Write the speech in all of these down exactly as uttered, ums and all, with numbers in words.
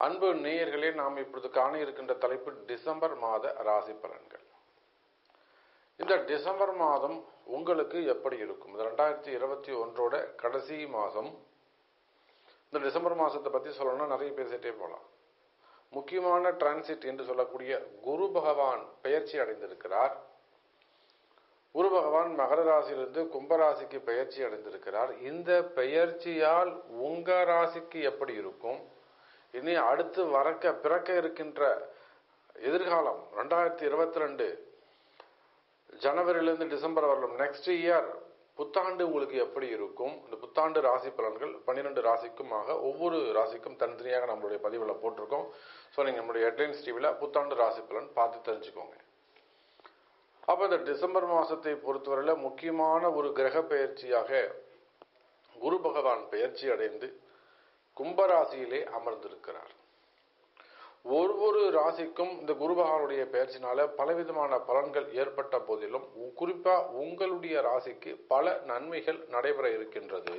அன்பு நேயர்களே, நாம் இப்பொழுது காண இருக்கின்ற தலைப்பு டிசம்பர் மாத ராசி பலன்கள். இந்த டிசம்பர் மாதம் உங்களுக்கு எப்படி இருக்கும்? இந்த ரெண்டாயிரத்தி இருபத்தி ஒன்றோட கடைசி மாதம். இந்த டிசம்பர் மாதத்தை பற்றி சொல்லணும்னா நிறைய பேசிட்டே போகலாம். முக்கியமான டிரான்சிட் என்று சொல்லக்கூடிய குரு பகவான் பெயர்ச்சி அடைந்திருக்கிறார். குரு பகவான் மகர ராசியிலிருந்து கும்பராசிக்கு பெயர்ச்சி அடைந்திருக்கிறார். இந்த பெயர்ச்சியால் உங்க ராசிக்கு எப்படி இருக்கும்? இனி அடுத்து வரக்க பிறக்க இருக்கின்ற எதிர்காலம் ரெண்டாயிரத்தி இருபத்தி ரெண்டு ஜனவரியிலிருந்து டிசம்பர் வரலும் நெக்ஸ்ட் இயர் புத்தாண்டு உங்களுக்கு எப்படி இருக்கும்? இந்த புத்தாண்டு ராசி பலன்கள் பன்னிரெண்டு ராசிக்குமாக ஒவ்வொரு ராசிக்கும் தனித்தனியாக நம்மளுடைய பதிவில் போட்டிருக்கோம். ஸோ நீங்கள் நம்மளுடைய ஹெட்லைன்ஸ் டிவியில் புத்தாண்டு ராசி பலன் பார்த்து தெரிஞ்சுக்கோங்க. அப்போ இந்த டிசம்பர் மாதத்தை பொறுத்தவரையில் முக்கியமான ஒரு கிரக பெயர்ச்சியாக குரு பகவான் பெயர்ச்சி அடைந்து கும்பராசியிலே அமர்ந்திருக்கிறார். ஒவ்வொரு ராசிக்கும் இந்த குரு பகவானுடைய பெயர்ச்சினால பலவிதமான பலன்கள் ஏற்பட்ட போதிலும் குறிப்பா உங்களுடைய ராசிக்கு பல நன்மைகள் நடைபெற இருக்கின்றது.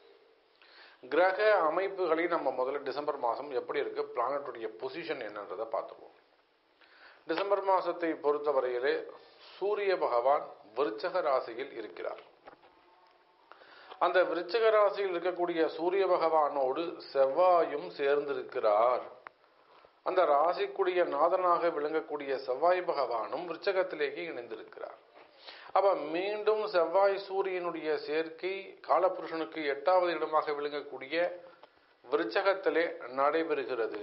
கிரக அமைப்புகளை நம்ம முதல்ல டிசம்பர் மாதம் எப்படி இருக்கு, பிளானட்டுடைய பொசிஷன் என்னன்றதை பார்த்துருவோம். டிசம்பர் மாதத்தை பொறுத்தவரையிலே சூரிய பகவான் விருச்சக ராசியில் இருக்கிறார். அந்த விருச்சிக ராசியில் இருக்கக்கூடிய சூரிய பகவானோடு செவ்வாயும் சேர்ந்திருக்கிறார். அந்த ராசிக்குரிய நாதனாக விளங்கக்கூடிய செவ்வாய் பகவானும் விருச்சகத்திலேயே இணைந்திருக்கிறார். அப்ப மீண்டும் செவ்வாய் சூரியனுடைய சேர்க்கை காலபுருஷனுக்கு எட்டாவது இடமாக விளங்கக்கூடிய விருச்சகத்திலே நடைபெறுகிறது.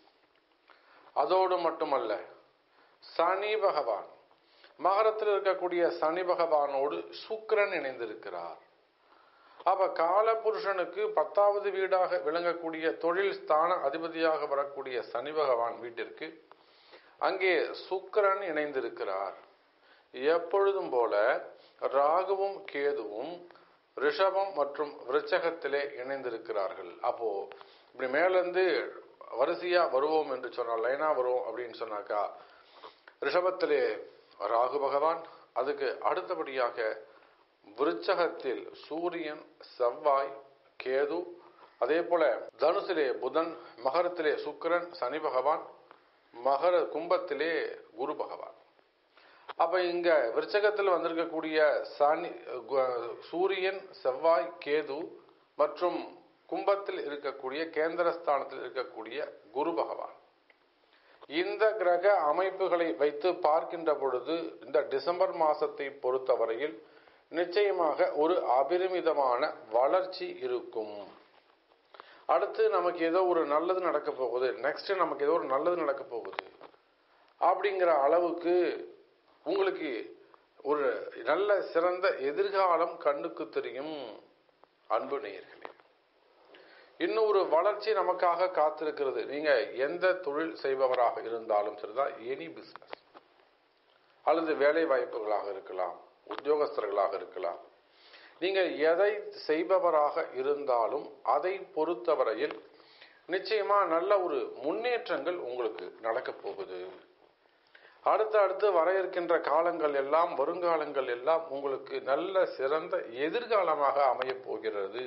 அதோடு மட்டுமல்ல, சனி பகவான் மகரத்தில் இருக்கக்கூடிய சனி பகவானோடு சுக்கிரன் இணைந்திருக்கிறார். அப்ப காலபுருஷனுக்கு பத்தாவது வீடாக விளங்கக்கூடிய தொழில் ஸ்தான அதிபதியாக வரக்கூடிய சனி பகவான் வீட்டிற்கு அங்கே சுக்கிரன் இணைந்திருக்கிறார். எப்பொழுதும் போல ராகுவும் கேதுவும் ரிஷபம் மற்றும் விருச்சகத்திலே இணைந்திருக்கிறார்கள். அப்போ இப்படி மேலிருந்து வரிசையா வருவோம் என்று சொன்னால், லைனா வருவோம் அப்படின்னு சொன்னாக்கா, ரிஷபத்திலே ராகு பகவான், அதுக்கு அடுத்தபடியாக விருச்சகத்தில் சூரியன், செவ்வாய், கேது, அதே போல தனுசிலே புதன், மகரத்திலே சுக்கிரன், சனி பகவான், மகர கும்பத்திலே குரு பகவான். அப்ப இங்க விருச்சகத்தில் வந்திருக்கக்கூடிய சனி, சூரியன், செவ்வாய், கேது மற்றும் கும்பத்தில் இருக்கக்கூடிய கேந்திரஸ்தானத்தில் இருக்கக்கூடிய குரு பகவான். இந்த கிரக அமைப்புகளை வைத்து பார்க்கின்ற பொழுது இந்த டிசம்பர் மாசத்தை பொறுத்தவரையில் நிச்சயமாக ஒரு அபரிமிதமான வளர்ச்சி இருக்கும். அடுத்து நமக்கு ஏதோ ஒரு நல்லது நடக்க போகுது, நெக்ஸ்ட் நமக்கு ஏதோ ஒரு நல்லது நடக்க போகுது அப்படிங்கிற அளவுக்கு உங்களுக்கு ஒரு நல்ல சிறந்த எதிர்காலம் கண்ணுக்கு தெரியும். அன்பு நேயர்களே, இன்னும் ஒரு வளர்ச்சி நமக்காக காத்திருக்கிறது. நீங்க எந்த தொழில் செய்பவராக இருந்தாலும் சரிதான், எனி பிசினஸ் அல்லது வேலை வாய்ப்புகளாக இருக்கலாம், உத்தியோகஸ்தர்களாக இருக்கலாம், நீங்க எதை செய்பவராக இருந்தாலும் அதை பொறுத்தவரையில் நிச்சயமா நல்ல ஒரு முன்னேற்றங்கள் உங்களுக்கு நடக்க போகுது. அடுத்து அடுத்து வர இருக்கின்ற காலங்கள் எல்லாம், வருங்காலங்கள் எல்லாம் உங்களுக்கு நல்ல சிறந்த எதிர்காலமாக அமைய போகிறது.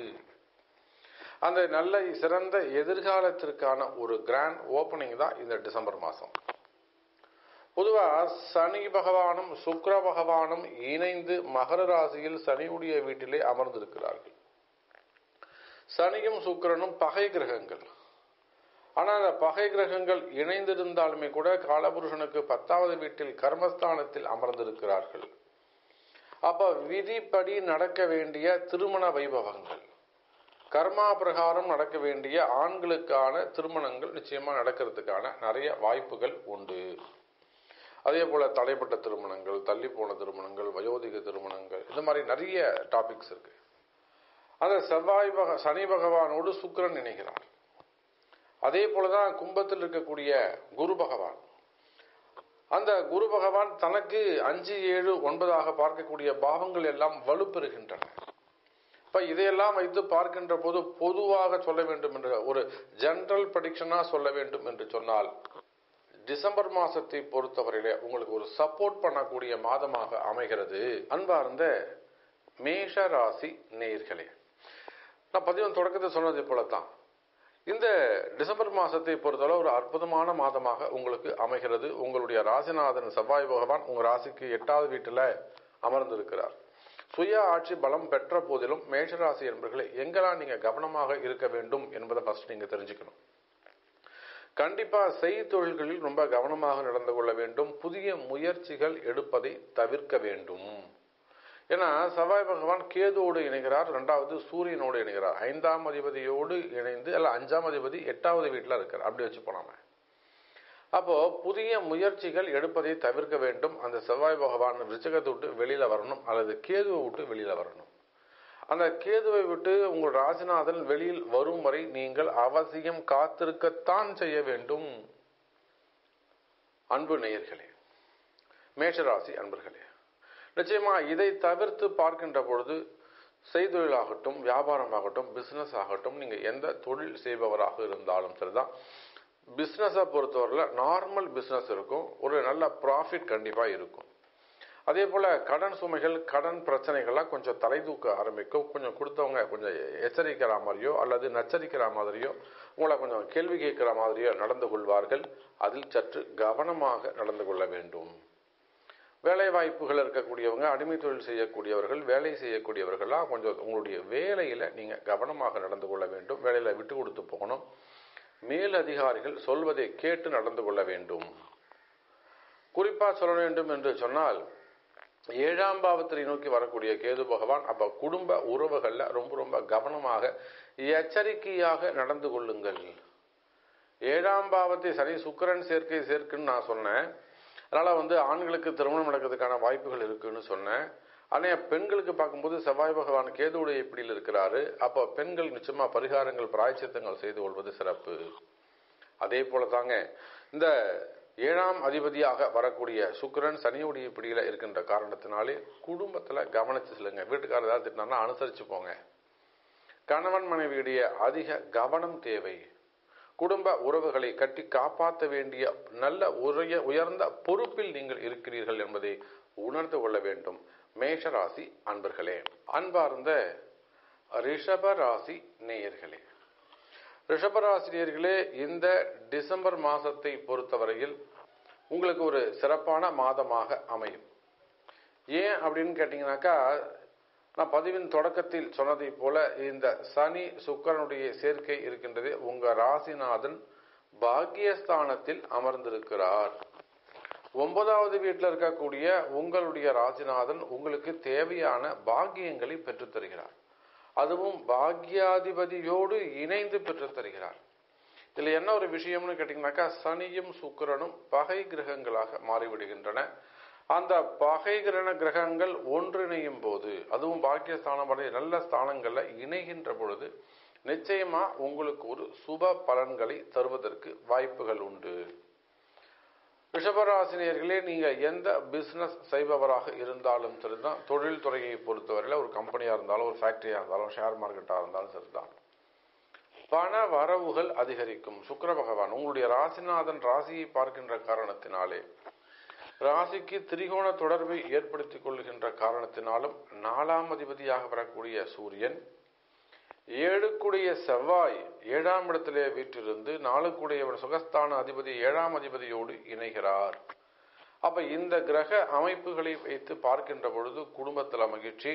அந்த நல்ல சிறந்த எதிர்காலத்திற்கான ஒரு கிராண்ட் ஓபனிங் தான் இந்த டிசம்பர் மாதம். பொதுவா சனி பகவானும் சுக்கிர பகவானும் இணைந்து மகர ராசியில் சனியுடைய வீட்டிலே அமர்ந்திருக்கிறார்கள். சனியும் சுக்கிரனும் பகை கிரகங்கள். ஆனா அந்த பகை கிரகங்கள் இணைந்திருந்தாலுமே கூட காலபுருஷனுக்கு பத்தாவது வீட்டில் கர்மஸ்தானத்தில் அமர்ந்திருக்கிறார்கள். அப்ப விதிப்படி நடக்க வேண்டிய திருமண வைபவங்கள், கர்மா பிரகாரம் நடக்க வேண்டிய ஆண்களுக்கான திருமணங்கள் நிச்சயமா நடக்கிறதுக்கான நிறைய வாய்ப்புகள் உண்டு. அதே போல தடைப்பட்ட திருமணங்கள், தள்ளி போன திருமணங்கள், வயோதிக திருமணங்கள், இந்த மாதிரி நிறைய டாபிக்ஸ் இருக்கு. அந்த செவ்வாய் பக சனி பகவானோடு சுக்கிரன் இணைகிறார். அதே போலதான் கும்பத்தில் இருக்கக்கூடிய குரு பகவான். அந்த குரு பகவான் தனக்கு அஞ்சு ஏழு ஒன்பதாக பார்க்கக்கூடிய பாவங்கள் எல்லாம் வலுப்பெறுகின்றன. இப்ப இதையெல்லாம் வைத்து பார்க்கின்ற போது பொதுவாக சொல்ல வேண்டும் என்ற ஒரு ஜெனரல் ப்ரெடிக்ஷனா சொல்ல வேண்டும் என்று சொன்னால், டிசம்பர் மாசத்தை பொறுத்தவரையில உங்களுக்கு ஒரு சப்போர்ட் பண்ணக்கூடிய மாதமாக அமைகிறது. அன்பார்ந்த மேஷ ராசி நேயர்களே, நான் பதிவு தொடக்கத்தை சொன்னதை போலத்தான் இந்த டிசம்பர் மாசத்தை பொறுத்தவரை ஒரு அற்புதமான மாதமாக உங்களுக்கு அமைகிறது. உங்களுடைய ராசிநாதன் செவ்வாய் பகவான் உங்க ராசிக்கு எட்டாவது வீட்டுல அமர்ந்திருக்கிறார். சுய ஆட்சி பலம் பெற்ற போதிலும் மேஷராசி என்பவர்களை எங்கெல்லாம் நீங்க கவனமாக இருக்க வேண்டும் என்பதை ஃபர்ஸ்ட் நீங்க தெரிஞ்சுக்கணும். கண்டிப்பா செய்தொழில்களில் ரொம்ப கவனமாக நடந்து கொள்ள வேண்டும். புதிய முயற்சிகள் எடுப்பதை தவிர்க்க வேண்டும். ஏன்னா செவ்வாய் பகவான் கேதுவோடு இணைகிறார், இரண்டாவது சூரியனோடு இணைகிறார், ஐந்தாம் அதிபதியோடு இணைந்து அல்ல அஞ்சாம் அதிபதி எட்டாவது வீட்டுல இருக்கார். அப்படி வச்சு போனாம அப்போ புதிய முயற்சிகள் எடுப்பதை தவிர்க்க வேண்டும். அந்த செவ்வாய் பகவான் ரிச்சகத்தை விட்டு வெளியில வரணும் அல்லது கேதுவை விட்டு வெளியில வரணும். அந்த கேதுவை விட்டு உங்கள் ராசிநாதன் வெளியில் வரும் வரை நீங்கள் அவசியம் காத்திருக்கத்தான் செய்ய வேண்டும். அன்பு நேயர்களே, மேஷராசி அன்பர்களே, நிச்சயமா இதை தவிர்த்து பார்க்கின்ற பொழுது செய்தொழிலாகட்டும், வியாபாரமாகட்டும், பிசினஸ் ஆகட்டும், நீங்க எந்த தொழில் செய்பவராக இருந்தாலும் சரிதான், பிசினஸை பொறுத்தவரையில நார்மல் பிசினஸ் இருக்கும், ஒரு நல்ல ப்ராஃபிட் கண்டிப்பா இருக்கும். அதே போல கடன் சுமைகள், கடன் பிரச்சனைகள்லாம் கொஞ்சம் தலை தூக்க ஆரம்பிக்கும். கொஞ்சம் கொடுத்தவங்க கொஞ்சம் எச்சரிக்கிற மாதிரியோ அல்லது நச்சரிக்கிற மாதிரியோ உங்களை கொஞ்சம் கேள்வி கேட்கிற மாதிரியோ நடந்து கொள்வார்கள். அதில் சற்று கவனமாக நடந்து கொள்ள வேண்டும். வேலை வாய்ப்புகள் இருக்கக்கூடியவங்க, அடிமை தொழில் செய்யக்கூடியவர்கள், வேலை செய்யக்கூடியவர்கள்லாம் கொஞ்சம் உங்களுடைய வேலையில நீங்க கவனமாக நடந்து கொள்ள வேண்டும். வேலையில விட்டு கொடுத்து போகணும். மேல் அதிகாரிகள் சொல்வதை கேட்டு நடந்து கொள்ள வேண்டும். குறிப்பா சொல்ல வேண்டும் என்று சொன்னால், ஏழாம் பாவத்தை நோக்கி வரக்கூடிய கேது பகவான் அப்ப குடும்ப உறவுகள்ல ரொம்ப ரொம்ப கவனமாக எச்சரிக்கையாக நடந்து கொள்ளுங்கள். ஏழாம் பாவத்தை சனி சுக்கிரன் சேர்க்கை சேர்க்குன்னு நான் சொன்னேன். அதனால வந்து ஆண்களுக்கு திருமணம் நடக்கிறதுக்கான வாய்ப்புகள் இருக்குன்னு சொன்னேன். ஆனா பெண்களுக்கு பார்க்கும்போது செவ்வாய் பகவான் கேதுவுடைய இப்படியில் இருக்கிறாரு. அப்போ பெண்கள் நிச்சயமா பரிகாரங்கள், பிராயச்சித்தங்கள் செய்து கொள்வது சிறப்பு. அதே போல தாங்க இந்த ஏழாம் அதிபதியாக வரக்கூடிய சுக்கிரன் சனியுடைய பிடியில இருக்கின்ற காரணத்தினாலே குடும்பத்துல கவனிச்சு செல்லுங்க. வீட்டுக்காரர் ஏதாவது திட்டினா அனுசரிச்சு போங்க. கணவன் மனைவியுடைய அதிக கவனம் தேவை. குடும்ப உறவுகளை கட்டி காப்பாற்ற வேண்டிய நல்ல உரிய உயர்ந்த பொறுப்பில் நீங்கள் இருக்கிறீர்கள் என்பதை உணர்ந்து கொள்ள வேண்டும். மேஷராசி அன்பர்களே, அன்பார்ந்த ரிஷப ராசி நேயர்களே, ரிஷபராசி நேயர்களே, இந்த டிசம்பர் மாசத்தை பொறுத்தவரையில் உங்களுக்கு ஒரு சிறப்பான மாதமாக அமையும். ஏன் அப்படின்னு கேட்டீங்கன்னாக்கா, நான் பதிவின் தொடக்கத்தில் சொன்னதை போல இந்த சனி சுக்கிரனுடைய சேர்க்கை இருக்கின்றது. உங்க ராசிநாதன் பாக்கியஸ்தானத்தில் அமர்ந்திருக்கிறார். ஒன்பதாவது வீட்டில் இருக்கக்கூடிய உங்களுடைய ராசிநாதன் உங்களுக்கு தேவையான பாக்கியங்களை பெற்றுத் தருகிறார். அதுவும் பாக்கியாதிபதியோடு இணைந்து பெற்றுத் தருகிறார். இதுல என்ன ஒரு விஷயம்னு கேட்டீங்கன்னாக்கா, சனியும் சுக்கிரனும் பகை கிரகங்களாக மாறிவிடுகின்றன. அந்த பகை கிரக கிரகங்கள் ஒன்றிணையும் போது, அதுவும் பாக்கியஸ்தானம் நல்ல ஸ்தானங்கள்ல இணைகின்ற பொழுது நிச்சயமா உங்களுக்கு ஒரு சுப பலன்களை தருவதற்கு வாய்ப்புகள் உண்டு. ரிஷபராசினியர்களே, நீங்க எந்த பிசினஸ் செய்பவராக இருந்தாலும் சரிதான், தொழில் துறையை பொறுத்தவரையில ஒரு கம்பெனியா இருந்தாலும், ஒரு ஃபேக்டரியா இருந்தாலும், ஷேர் மார்க்கெட்டா இருந்தாலும் சரிதான், பண வரவுகள் அதிகரிக்கும். சுக்கிர பகவான் உங்களுடைய ராசிநாதன் ராசியை பார்க்கின்ற காரணத்தினாலே, ராசிக்கு திரிகோண தொடர்பை ஏற்படுத்திக் கொள்கின்ற காரணத்தினாலும், நாலாம் அதிபதியாக வரக்கூடிய சூரியன், ஏழுக்குடைய செவ்வாய் ஏழாம் இடத்திலே வீற்றிருந்து நாலுக்குடைய சுகஸ்தான அதிபதி ஏழாம் அதிபதியோடு இணைகிறார். அப்ப இந்த கிரக அமைப்புகளை வைத்து பார்க்கின்ற பொழுது குடும்பத்துல மகிழ்ச்சி,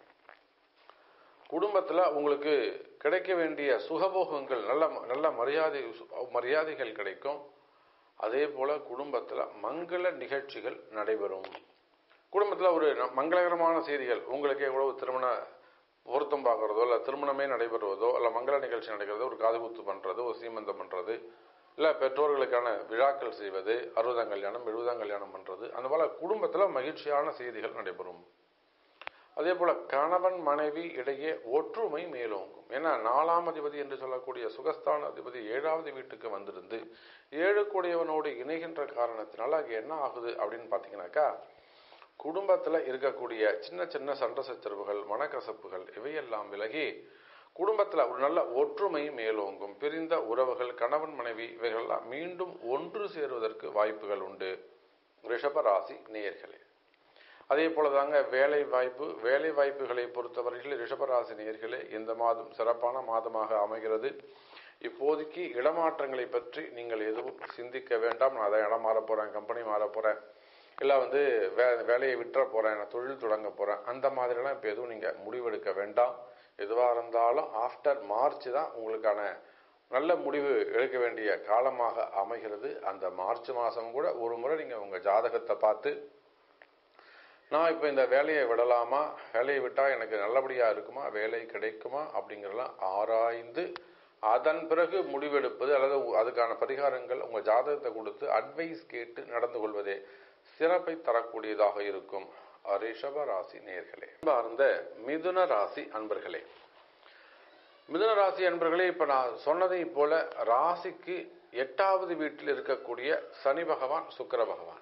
குடும்பத்துல உங்களுக்கு கிடைக்க வேண்டிய சுகபோகங்கள், நல்ல நல்ல மரியாதை மரியாதைகள் கிடைக்கும். அதே போல குடும்பத்துல மங்கள நிகழ்ச்சிகள் நடைபெறும். குடும்பத்துல ஒரு மங்களகரமான செய்திகள், உங்களுக்கு எவ்வளவு திருமண பொருத்தம் பார்க்கறதோ, இல்ல திருமணமே நடைபெறுவதோ, இல்ல மங்கள நிகழ்ச்சி நடக்கிறதோ, ஒரு காதுகுத்து பண்றது, ஒரு சீமந்தம் பண்றது, இல்ல பெற்றோர்களுக்கான விழாக்கள் செய்வது, அறுபதாம் கல்யாணம் எழுபதாம் கல்யாணம் பண்றது, அந்த போல குடும்பத்துல மகிழ்ச்சியான செய்திகள் நடைபெறும். அதே போல கணவன் மனைவி இடையே ஒற்றுமை மேலோங்கும். ஏன்னா நாலாம் அதிபதி என்று சொல்லக்கூடிய சுகஸ்தான அதிபதி ஏழாவது வீட்டுக்கு வந்திருந்து ஏழு கூடியவனோடு இணைகின்ற காரணத்தினால அங்கே என்ன ஆகுது அப்படின்னு பாத்தீங்கன்னாக்கா, குடும்பத்துல இருக்கக்கூடிய சின்ன சின்ன சண்டை சச்சரவுகள், மனக்கசப்புகள் இவையெல்லாம் விலகி குடும்பத்துல ஒரு நல்ல ஒற்றுமை மேலோங்கும். பிரிந்த உறவுகள், கணவன் மனைவி இவைகள்லாம் மீண்டும் ஒன்று சேருவதற்கு வாய்ப்புகள் உண்டு. ரிஷபராசி நேயர்களே, அதே போலதாங்க வேலை வாய்ப்பு, வேலை வாய்ப்புகளை பொறுத்தவரையில் ரிஷபராசி நேயர்களே இந்த மாதம் சிறப்பான மாதமாக அமைகிறது. இப்போதைக்கு இடமாற்றங்களை பற்றி நீங்கள் எதுவும் சிந்திக்க வேண்டாம். நான் அதை இடம் மாற போறேன், கம்பெனி மாற போறேன், இல்லை வந்து வே வேலையை விட்டுற போறேன், நான் தொழில் தொடங்க போறேன், அந்த மாதிரிலாம் இப்போ எதுவும் நீங்க முடிவெடுக்க வேண்டாம். எதுவாக இருந்தாலும் ஆஃப்டர் மார்ச் தான் உங்களுக்கான நல்ல முடிவு எடுக்க வேண்டிய காலமாக அமைகிறது. அந்த மார்ச் மாதம் கூட ஒரு முறை நீங்கள் உங்கள் ஜாதகத்தை பார்த்து, நான் இப்போ இந்த வேலையை விடலாமா, வேலையை விட்டால் எனக்கு நல்லபடியாக இருக்குமா, வேலை கிடைக்குமா அப்படிங்கிறலாம் ஆராய்ந்து அதன் பிறகு முடிவெடுப்பது அல்லது அதுக்கான பரிகாரங்கள் உங்கள் ஜாதகத்தை கொடுத்து அட்வைஸ் கேட்டு நடந்து கொள்வதே சிறப்பை தரக்கூடியதாக இருக்கும். ரிஷப ராசி நேயர்களே, சார்ந்த மிதுன ராசி அன்பர்களே, மிதுன ராசி அன்பர்களே, இப்ப நான் சொன்னதை போல ராசிக்கு எட்டாவது வீட்டில் இருக்கக்கூடிய சனி பகவான், சுக்கிர பகவான்,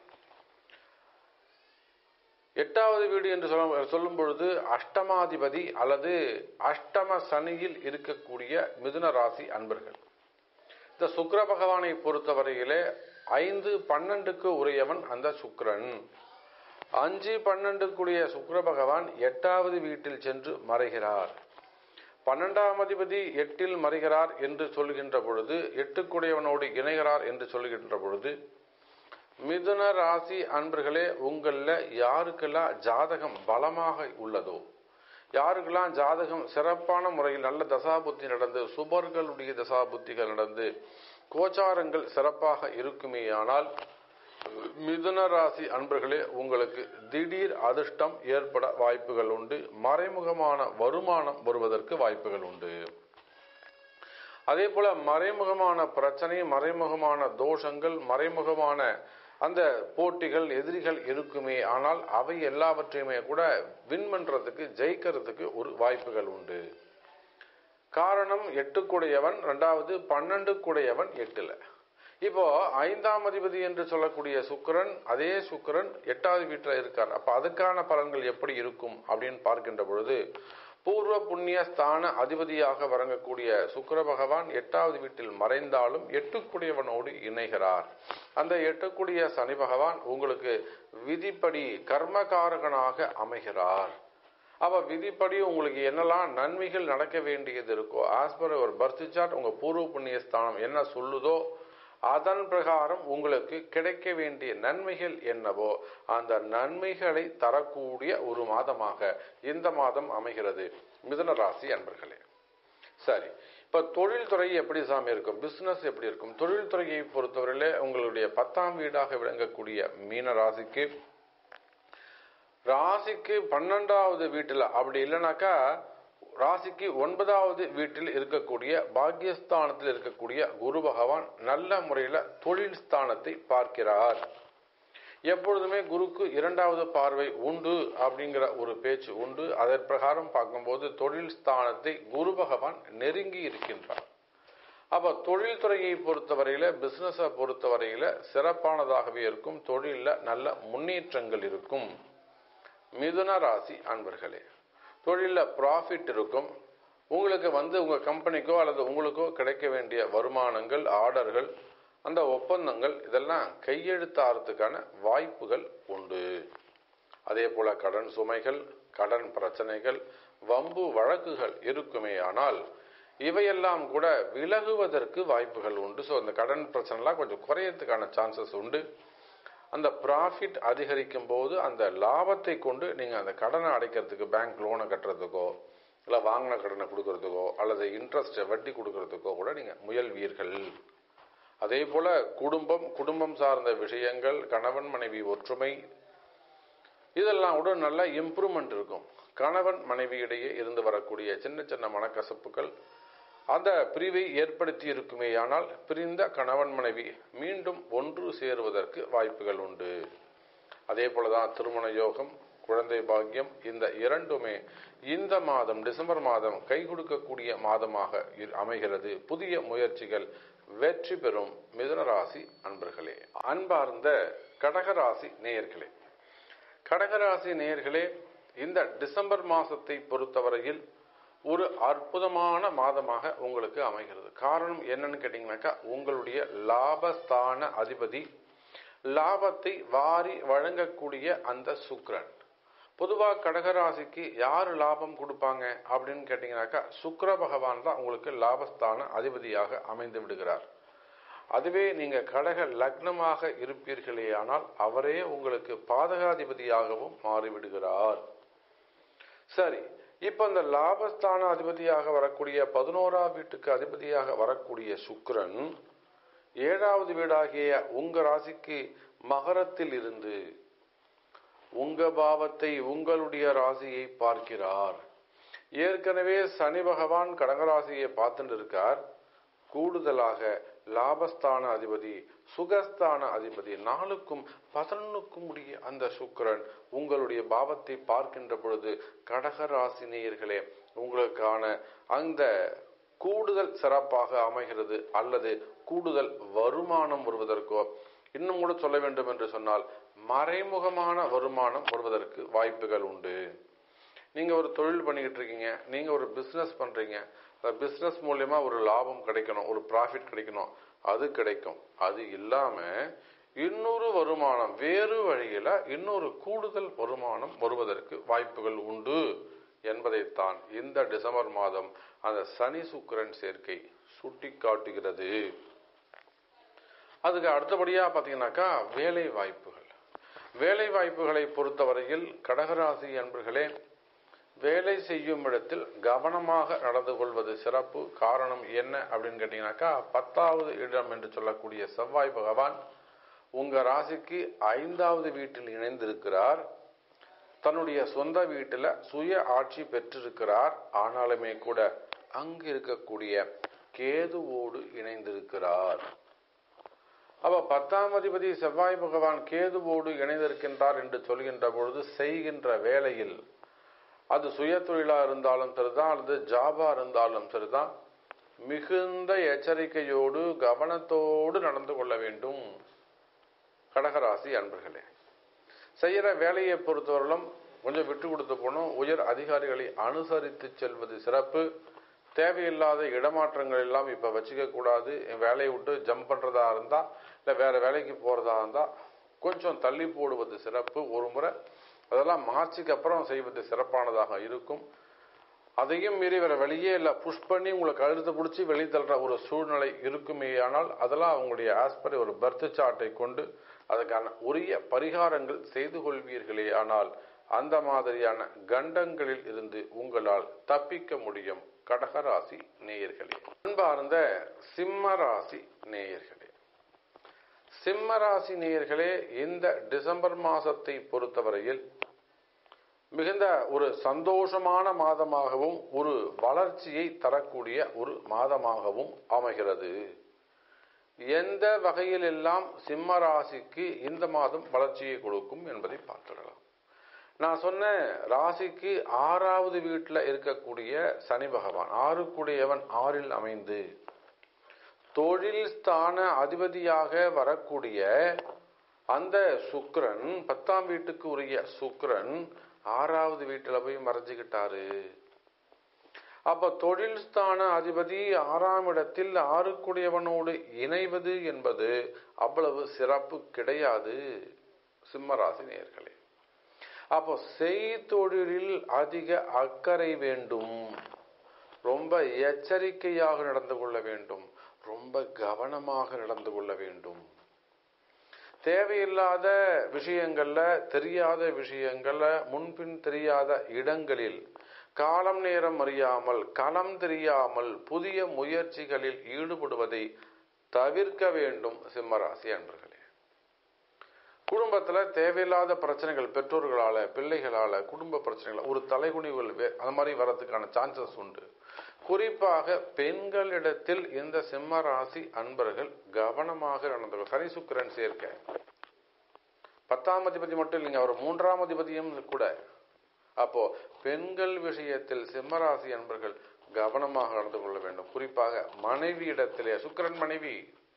எட்டாவது வீடு என்று சொல்ல சொல்லும் பொழுது அஷ்டமாதிபதி அல்லது அஷ்டம சனியில் இருக்கக்கூடிய மிதுன ராசி அன்பர்கள். இந்த சுக்கிர பகவானை பொறுத்தவரையிலே ஐந்து பன்னெண்டுக்கு உரியவன் அந்த சுக்கிரன். அஞ்சு பன்னெண்டுக்குரிய சுக்கிர பகவான் எட்டாவது வீட்டில் சென்று மறைகிறார். பன்னெண்டாம் அதிபதி எட்டில் மறைகிறார் என்று சொல்கின்ற பொழுது, எட்டுக்குடையவனோடு இணைகிறார் என்று சொல்கின்ற பொழுது, மிதுன ராசி அன்பர்களே, உங்களில் யாருக்கெல்லாம் ஜாதகம் பலமாக உள்ளதோ, யாருக்கெல்லாம் ஜாதகம் சிறப்பான முறையில் நல்ல தசாபுத்தி நடந்து, சுபர்களுடைய தசாபுத்திகள் நடந்து, கோச்சாரங்கள் சிறப்பாக இருக்குமேயானால், மிதுன ராசி அன்பர்களே, உங்களுக்கு திடீர் அதிர்ஷ்டம் ஏற்பட வாய்ப்புகள் உண்டு. மறைமுகமான வருமானம் வருவதற்கு வாய்ப்புகள் உண்டு. அதே போல மறைமுகமான பிரச்சனை, மறைமுகமான தோஷங்கள், மறைமுகமான அந்த போட்டிகள், எதிரிகள் இருக்குமே, ஆனால் அவை எல்லாவற்றையுமே கூட வின் பண்றதுக்கு, ஜெயிக்கிறதுக்கு ஒரு வாய்ப்புகள் உண்டு. காரணம், எட்டுக்குடையவன் ரெண்டாவது, பன்னெண்டுக்குடையவன் எட்டுல. இப்போ ஐந்தாம் அதிபதி என்று சொல்லக்கூடிய சுக்கிரன், அதே சுக்கிரன் எட்டாவது வீட்டில் இருக்கார். அப்ப அதுக்கான பலன்கள் எப்படி இருக்கும் அப்படின்னு பார்க்கின்ற பொழுது, பூர்வ புண்ணிய ஸ்தான அதிபதியாக வழங்கக்கூடிய சுக்கிர பகவான் எட்டாவது வீட்டில் மறைந்தாலும் எட்டுக்குடையவனோடு இணைகிறார். அந்த எட்டுக்குடிய சனி பகவான் உங்களுக்கு விதிப்படி கர்மகாரகனாக அமைகிறார். அப்ப விதிப்படி உங்களுக்கு என்னெல்லாம் நன்மைகள் நடக்க வேண்டியது இருக்கோ, ஆஸ் பர் ஒரு பர்த் சார்ட் உங்க பூர்வ புண்ணிய ஸ்தானம் என்ன சொல்லுதோ அதன் பிரகாரம் உங்களுக்கு கிடைக்க வேண்டிய நன்மைகள் என்னவோ அந்த நன்மைகளை தரக்கூடிய ஒரு மாதமாக இந்த மாதம் அமைகிறது மிதுன ராசி அன்பர்களே. சரி, இப்ப தொழில்துறை எப்படி சாமி இருக்கும், பிசினஸ் எப்படி இருக்கும்? தொழில்துறையை பொறுத்தவரையிலே உங்களுடைய பத்தாம் வீடாக விளங்கக்கூடிய மீன ராசிக்கு, ராசிக்கு பன்னெண்டாவது வீட்டுல, அப்படி இல்லைனாக்கா ராசிக்கு ஒன்பதாவது வீட்டில் இருக்கக்கூடிய பாக்கியஸ்தானத்தில் இருக்கக்கூடிய குரு பகவான் நல்ல முறையில தொழில் ஸ்தானத்தை பார்க்கிறார். எப்பொழுதுமே குருக்கு இரண்டாவது பார்வை உண்டு அப்படிங்கிற ஒரு பேச்சு உண்டு. அதன் பிரகாரம் பார்க்கும்போது தொழில் ஸ்தானத்தை குரு பகவான் நெருங்கி இருக்கின்றார். அப்ப தொழில்துறையை பொறுத்தவரையில, பிசினஸை பொறுத்தவரையில சிறப்பானதாகவே இருக்கும். தொழில நல்ல முன்னேற்றங்கள் இருக்கும். மிதுன ராசி அன்பர்களே, தொழில ப்ராஃபிட் இருக்கும். உங்களுக்கு வந்து உங்க கம்பெனிக்கோ அல்லது உங்களுக்கோ கிடைக்க வேண்டிய வருமானங்கள், ஆர்டர்கள், அந்த ஒப்பந்தங்கள் இதெல்லாம் கையெழுத்தாகிறதுக்கான வாய்ப்புகள் உண்டு. அதே போல கடன் சுமைகள், கடன் பிரச்சனைகள், வம்பு வழக்குகள் இருக்குமே, ஆனால் இவையெல்லாம் கூட விலகுவதற்கு வாய்ப்புகள் உண்டு. ஸோ இந்த கடன் பிரச்சனைலாம் கொஞ்சம் குறையறதுக்கான சான்சஸ் உண்டு. அந்த ப்ராஃபிட் அதிகரிக்கும் போது அந்த லாபத்தை கொண்டு நீங்கள் அந்த கடனை அடைக்கிறதுக்கு, பேங்க் லோனை கட்டுறதுக்கோ, இல்லை வாங்கின கடனை கொடுக்கறதுக்கோ, அல்லது இன்ட்ரெஸ்ட் வட்டி கொடுக்கறதுக்கோ கூட நீங்கள் முயல்வீர்கள். அதே போல குடும்பம், குடும்பம் சார்ந்த விஷயங்கள், கணவன் மனைவி ஒற்றுமை, இதெல்லாம் கூட நல்ல இம்ப்ரூவ்மெண்ட் இருக்கும். கணவன் மனைவி இடையே இருந்து வரக்கூடிய சின்ன சின்ன மனக்கசப்புகள் அந்த பிரிவை ஏற்படுத்தி இருக்குமே, ஆனால் பிரிந்த கணவன் மனைவி மீண்டும் ஒன்று சேருவதற்கு வாய்ப்புகள் உண்டு. அதே போலதான் திருமண யோகம், குழந்தை பாக்கியம், இந்த இரண்டுமே இந்த மாதம் டிசம்பர் மாதம் கை கொடுக்கக்கூடிய மாதமாக அமைகிறது. புதிய முயற்சிகள் வெற்றி பெறும் மிதுன ராசி அன்பர்களே. அன்பார்ந்த கடகராசி நேயர்களே, கடகராசி நேயர்களே, இந்த டிசம்பர் மாசத்தை பொறுத்தவரையில் ஒரு அற்புதமான மாதமாக உங்களுக்கு அமைகிறது. காரணம் என்னன்னு கேட்டீங்கன்னாக்கா, உங்களுடைய லாபஸ்தான அதிபதி, லாபத்தை வாரி வழங்கக்கூடிய அந்த சுக்கிரன், பொதுவாக கடகராசிக்கு யார் லாபம் கொடுப்பாங்க அப்படின்னு கேட்டீங்கன்னாக்கா சுக்கிர பகவான் தான் உங்களுக்கு லாபஸ்தான அதிபதியாக அமைந்து விடுகிறார். அதுவே நீங்க கடக லக்னமாக இருப்பீர்களே ஆனால் அவரே உங்களுக்கு பாதகாதிபதியாகவும் மாறிவிடுகிறார். சரி, இப்ப இந்த லாபஸ்தான அதிபதியாக வரக்கூடிய பதினோராம் வீட்டுக்கு அதிபதியாக வரக்கூடிய சுக்கிரன் ஏழாவது வீடாகிய உங்க ராசிக்கு மகரத்தில் இருந்து உங்க பாவத்தை உங்களுடைய ராசியை பார்க்கிறார். ஏற்கனவே சனி பகவான் கடகராசியை பார்த்துட்டு இருக்கார். கூடுதலாக லாபஸ்தான அதிபதி சுகஸ்தான அதிபதி நாலுக்கும் பதினொன்னுக்கும் உடைய அந்த சுக்கிரன் உங்களுடைய பாவத்தை பார்க்கின்ற பொழுது கடகராசி நேயர்களே உங்களுக்கான அந்த கூடுதல் சிறப்பாக அமைகிறது. அல்லது கூடுதல் வருமானம் வருவதற்கோ, இன்னும் கூட சொல்ல வேண்டும் என்று சொன்னால் மறைமுகமான வருமானம் வருவதற்கு வாய்ப்புகள் உண்டு. நீங்க ஒரு தொழில் பண்ணிக்கிட்டு இருக்கீங்க, நீங்க ஒரு பிசினஸ் பண்றீங்க, பிசினஸ் மூலியமா ஒரு லாபம் கிடைக்கணும், ஒரு ப்ராஃபிட் கிடைக்கணும், அது கிடைக்கும். அது இல்லாம இன்னொரு வருமானம் வேறு வழியில இன்னொரு கூடுதல் வருமானம் வருவதற்கு வாய்ப்புகள் உண்டு என்பதைத்தான் இந்த டிசம்பர் மாதம் அந்த சனி சுக்கிரன் சேர்க்கை சுட்டி காட்டுகிறது. அதுக்கு அடுத்தபடியா பாத்தீங்கன்னாக்கா வேலை வாய்ப்புகள். வேலை வாய்ப்புகளை பொறுத்தவரையில் கடகராசி அன்பர்களே, வேலை செய்யும் இடத்தில் கவனமாக நடந்து கொள்வது சிறப்பு. காரணம் என்ன அப்படின்னு கேட்டீங்கன்னாக்கா பத்தாவது இடம் என்று சொல்லக்கூடிய செவ்வாய் பகவான் உங்க ராசிக்கு ஐந்தாவது வீட்டில் இணைந்திருக்கிறார். தன்னுடைய சொந்த வீட்டில் சுய ஆட்சி பெற்றிருக்கிறார். ஆனாலுமே கூட அங்கு இருக்கக்கூடிய கேதுவோடு இணைந்திருக்கிறார். அப்ப பத்தாம் அதிபதி செவ்வாய் பகவான் கேதுவோடு இணைந்திருக்கின்றார் என்று சொல்கின்ற பொழுது செய்கின்ற வேலையில் அது சுய தொழிலா இருந்தாலும் சரிதான், அல்லது ஜாபா இருந்தாலும் சரிதான், மிகுந்த எச்சரிக்கையோடு கவனத்தோடு நடந்து கொள்ள வேண்டும். கடகராசி அன்பர்களே, செய்யற வேலையை பொறுத்தவரையிலும் கொஞ்சம் விட்டு கொடுத்து போகணும். உயர் அதிகாரிகளை அனுசரித்து செல்வது சிறப்பு. தேவையில்லாத இடமாற்றங்கள் எல்லாம் இப்ப வச்சுக்க கூடாது. வேலையை விட்டு ஜம்ப் பண்றதா இருந்தா இல்ல வேற வேலைக்கு போறதா இருந்தா கொஞ்சம் தள்ளி போடுவது சிறப்பு. ஒரு முறை அதெல்லாம் மார்ச்சுக்கு அப்புறம் செய்வது சிறப்பானதாக இருக்கும். அதையும் மீறி வேற வெளியே இல்லை புஷ் பண்ணி உங்களை கழுத்து பிடிச்சி வெளியே தள்ளுற ஒரு சூழ்நிலை இருக்குமே ஆனால் அதெல்லாம் உங்களுடைய ஆஸ்பர் ஒரு பர்த் சார்ட்டை கொண்டு அதுக்கான உரிய பரிகாரங்கள் செய்து கொள்வீர்களே ஆனால் அந்த மாதிரியான கண்டங்களில் இருந்து உங்களால் தப்பிக்க முடியும். கடகராசி நேயர்களே, அன்பார்ந்த சிம்ம ராசி நேயர்களே, சிம்ம ராசி நேயர்களே, இந்த டிசம்பர் மாசத்தை பொறுத்தவரையில் மிகுந்த ஒரு சந்தோஷமான மாதமாகவும் ஒரு வளர்ச்சியை தரக்கூடிய ஒரு மாதமாகவும் அமைகிறது. எந்த வகையில் எல்லாம் சிம்ம ராசிக்கு இந்த மாதம் வளர்ச்சியை கொடுக்கும் என்பதை பார்த்துடலாம். நான் சொன்ன ராசிக்கு ஆறாவது வீட்டில் இருக்கக்கூடிய சனி பகவான் ஆறுக்குடையவன் ஆறில் அமைந்து தொழில் ஸ்தான அதிபதியாக வரக்கூடிய அந்த சுக்கிரன் பத்தாம் வீட்டுக்கு உரிய சுக்கிரன் ஆறாவது வீட்டுல போய் மறைஞ்சுக்கிட்டாரு. அப்ப தொழில் ஸ்தான அதிபதி ஆறாம் இடத்தில் ஆறுக்குடையவனோடு இணைவது என்பது அவ்வளவு சிறப்பு கிடையாது சிம்மராசி நேயர்களே. அப்போ செய்தொழிலில் அதிக அக்கறை வேண்டும். ரொம்ப எச்சரிக்கையாக நடந்து கொள்ள வேண்டும். ரொம்ப கவனமாக நடந்து கொள்ள வேண்டும். தேவையில்லாத விஷயங்கள்ல தெரியாத விஷயங்கள்ல முன்பின் தெரியாத இடங்களில் காலம் நேரம் அறியாமல் களம் தெரியாமல் புதிய முயற்சிகளில் ஈடுபடுவதை தவிர்க்க வேண்டும் சிம்மராசி அன்பர்களே. குடும்பத்துல தேவையில்லாத பிரச்சனைகள் பெற்றோர்களால பிள்ளைகளால குடும்ப பிரச்சனைகள் ஒரு தலைகுனிவுகள் அந்த மாதிரி வர்றதுக்கான சான்சஸ் உண்டு. குறிப்பாக பெண்களிடத்தில் இந்த சிம்ம ராசி அன்பர்கள் கவனமாக நடந்து சனி சுக்கிரன் சேர்க்க பத்தாம் அதிபதி மட்டும் இல்லைங்க, அவர் மூன்றாம் அதிபதியும் கூட. அப்போ பெண்கள் விஷயத்தில் சிம்மராசி அன்பர்கள் கவனமாக நடந்து கொள்ள வேண்டும். குறிப்பாக மனைவி இடத்திலே சுக்கிரன் மனைவி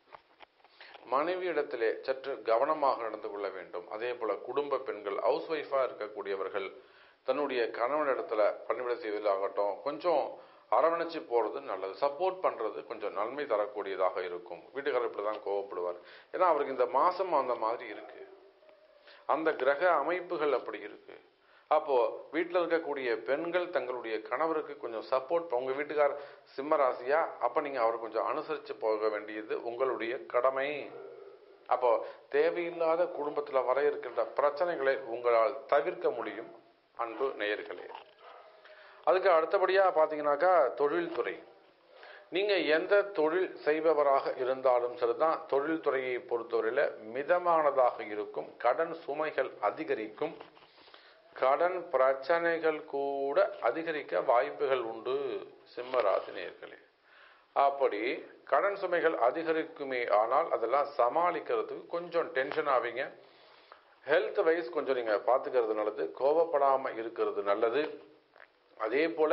மனைவி இடத்திலே சற்று கவனமாக நடந்து கொள்ள வேண்டும். அதே போல குடும்ப பெண்கள் ஹவுஸ் ஒய்ஃபா இருக்கக்கூடியவர்கள் தன்னுடைய கணவன் இடத்துல பணிவிட செய்வதாகட்டும் கொஞ்சம் அரவணைச்சு போறது நல்லது. சப்போர்ட் பண்றது கொஞ்சம் நன்மை தரக்கூடியதாக இருக்கும். வீட்டுக்காரர் இப்படிதான் கோவப்படுவார். ஏன்னா அவருக்கு இந்த மாசம் அந்த மாதிரி இருக்கு, அந்த கிரக அமைப்புகள் அப்படி இருக்கு. அப்போ வீட்டில் இருக்கக்கூடிய பெண்கள் தங்களுடைய கணவருக்கு கொஞ்சம் சப்போர்ட், உங்க வீட்டுக்கார் சிம்ம ராசியா, அப்ப நீங்க அவரை கொஞ்சம் அனுசரித்து போக வேண்டியது உங்களுடைய கடமை. அப்போ தேவையில்லாத குடும்பத்துல வர இருக்கின்ற பிரச்சனைகளை உங்களால் தவிர்க்க முடியும் அன்பு நேயர்களே. அதுக்கு அடுத்தபடியா பாத்தீங்கன்னாக்கா தொழில்துறை. நீங்க எந்த தொழில் செய்பவராக இருந்தாலும் சரிதான், தொழில்துறையை பொறுத்தவரையில மிதமானதாக இருக்கும். கடன் சுமைகள் அதிகரிக்கும், கடன் பிரச்சனைகள் கூட அதிகரிக்க வாய்ப்புகள் உண்டு சிம்ம ராசி நேயர்களே. அப்படி கடன் சுமைகள் அதிகரிக்குமே ஆனால் அதெல்லாம் சமாளிக்கிறதுக்கு கொஞ்சம் டென்ஷன் ஆவீங்க. ஹெல்த் வைஸ் கொஞ்சம் நீங்க பாத்துக்கிறது நல்லது, கோபப்படாம இருக்கிறது நல்லது. அதே போல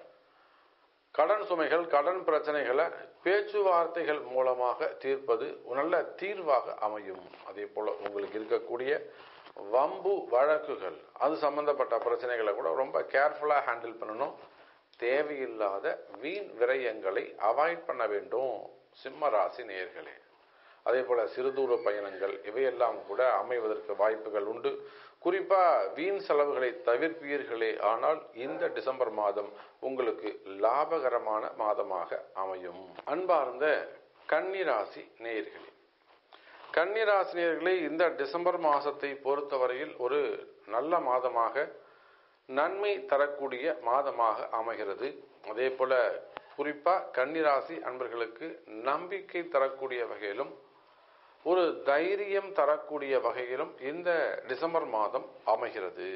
கடன் சுமைகள் கடன் பிரச்சனைகளை பேச்சுவார்த்தைகள் மூலமாக தீர்ப்பது நல்ல தீர்வாக அமையும். அதே போல உங்களுக்கு இருக்கக்கூடிய வம்பு வழக்குகள் அது சம்பந்தப்பட்ட பிரச்சனைகளை கூட ரொம்ப கேர்ஃபுல்லா ஹேண்டில் பண்ணணும். தேவையில்லாத வீண் விரயங்களை அவாய்ட் பண்ண வேண்டும் சிம்ம ராசி நேயர்களே. அதே போல சிறுதூர பயணங்கள் இவையெல்லாம் கூட அமைவதற்கு வாய்ப்புகள் உண்டு. குறிப்பா வீண் செலவுகளை தவிர்ப்பீர்களே ஆனால் இந்த டிசம்பர் மாதம் உங்களுக்கு லாபகரமான மாதமாக அமையும். அன்பார்ந்த கன்னிராசி நேயர்களே, கன்னிராசி நேயர்களே, இந்த டிசம்பர் மாதத்தை பொறுத்தவரையில் ஒரு நல்ல மாதமாக, நன்மை தரக்கூடிய மாதமாக அமைகிறது. அதே போல குறிப்பா கன்னிராசி அன்பர்களுக்கு நம்பிக்கை தரக்கூடிய வகையிலும் ஒரு தைரியம் தரக்கூடிய வகையிலும் இந்த டிசம்பர் மாதம் அமைகிறது.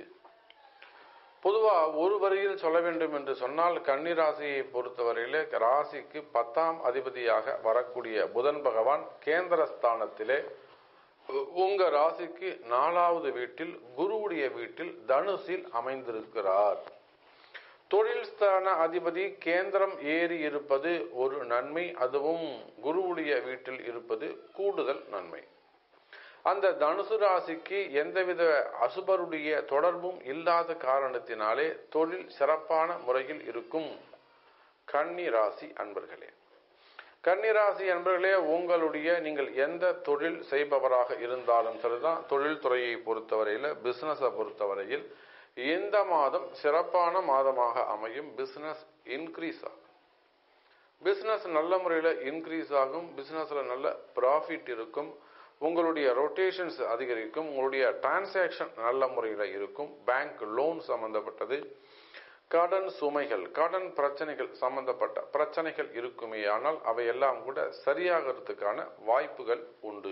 பொதுவா ஒரு வரியில் சொல்ல வேண்டும் என்று சொன்னால், கன்னிராசியை பொறுத்தவரையிலே ராசிக்கு பத்தாம் அதிபதியாக வரக்கூடிய புதன் பகவான் கேந்திரஸ்தானத்திலே உங்க ராசிக்கு நாலாவது வீட்டில் குருவுடைய வீட்டில் தனுசில் அமைந்திருக்கிறார். தொழில் ஸ்தான அதிபதி கேந்திரம் ஏறி இருப்பது ஒரு நன்மை, அதுவும் குருவுடைய வீட்டில் இருப்பது கூடுதல் நன்மை. அந்த தனுசு ராசிக்கு எந்தவித அசுபருடைய தொடர்பும் இல்லாத காரணத்தினாலே தொழில் சிறப்பான முறையில் இருக்கும் கன்னி ராசி அன்பர்களே. கன்னிராசி அன்பர்களே, உங்களுடைய நீங்கள் எந்த தொழில் செய்பவராக இருந்தாலும் சரிதான், தொழில் துறையை பொறுத்தவரையில் பிசினஸை பொறுத்தவரையில் இந்த மாதம் சிறப்பான மாதமாக அமையும். பிசினஸ் இன்க்ரீஸ் ஆகும், பிசினஸ் நல்ல முறையில் இன்க்ரீஸ் ஆகும், பிசினஸ்ல நல்ல ப்ராஃபிட் இருக்கும், உங்களுடைய ரொட்டேஷன்ஸ் அதிகரிக்கும், உங்களுடைய டிரான்சாக்ஷன் நல்ல முறையில் இருக்கும். பேங்க் லோன் சம்பந்தப்பட்டது, கடன் சுமைகள் கடன் பிரச்சனைகள் சம்பந்தப்பட்ட பிரச்சனைகள் இருக்குமே ஆனால் அவையெல்லாம் கூட சரியாகிறதுக்கான வாய்ப்புகள் உண்டு.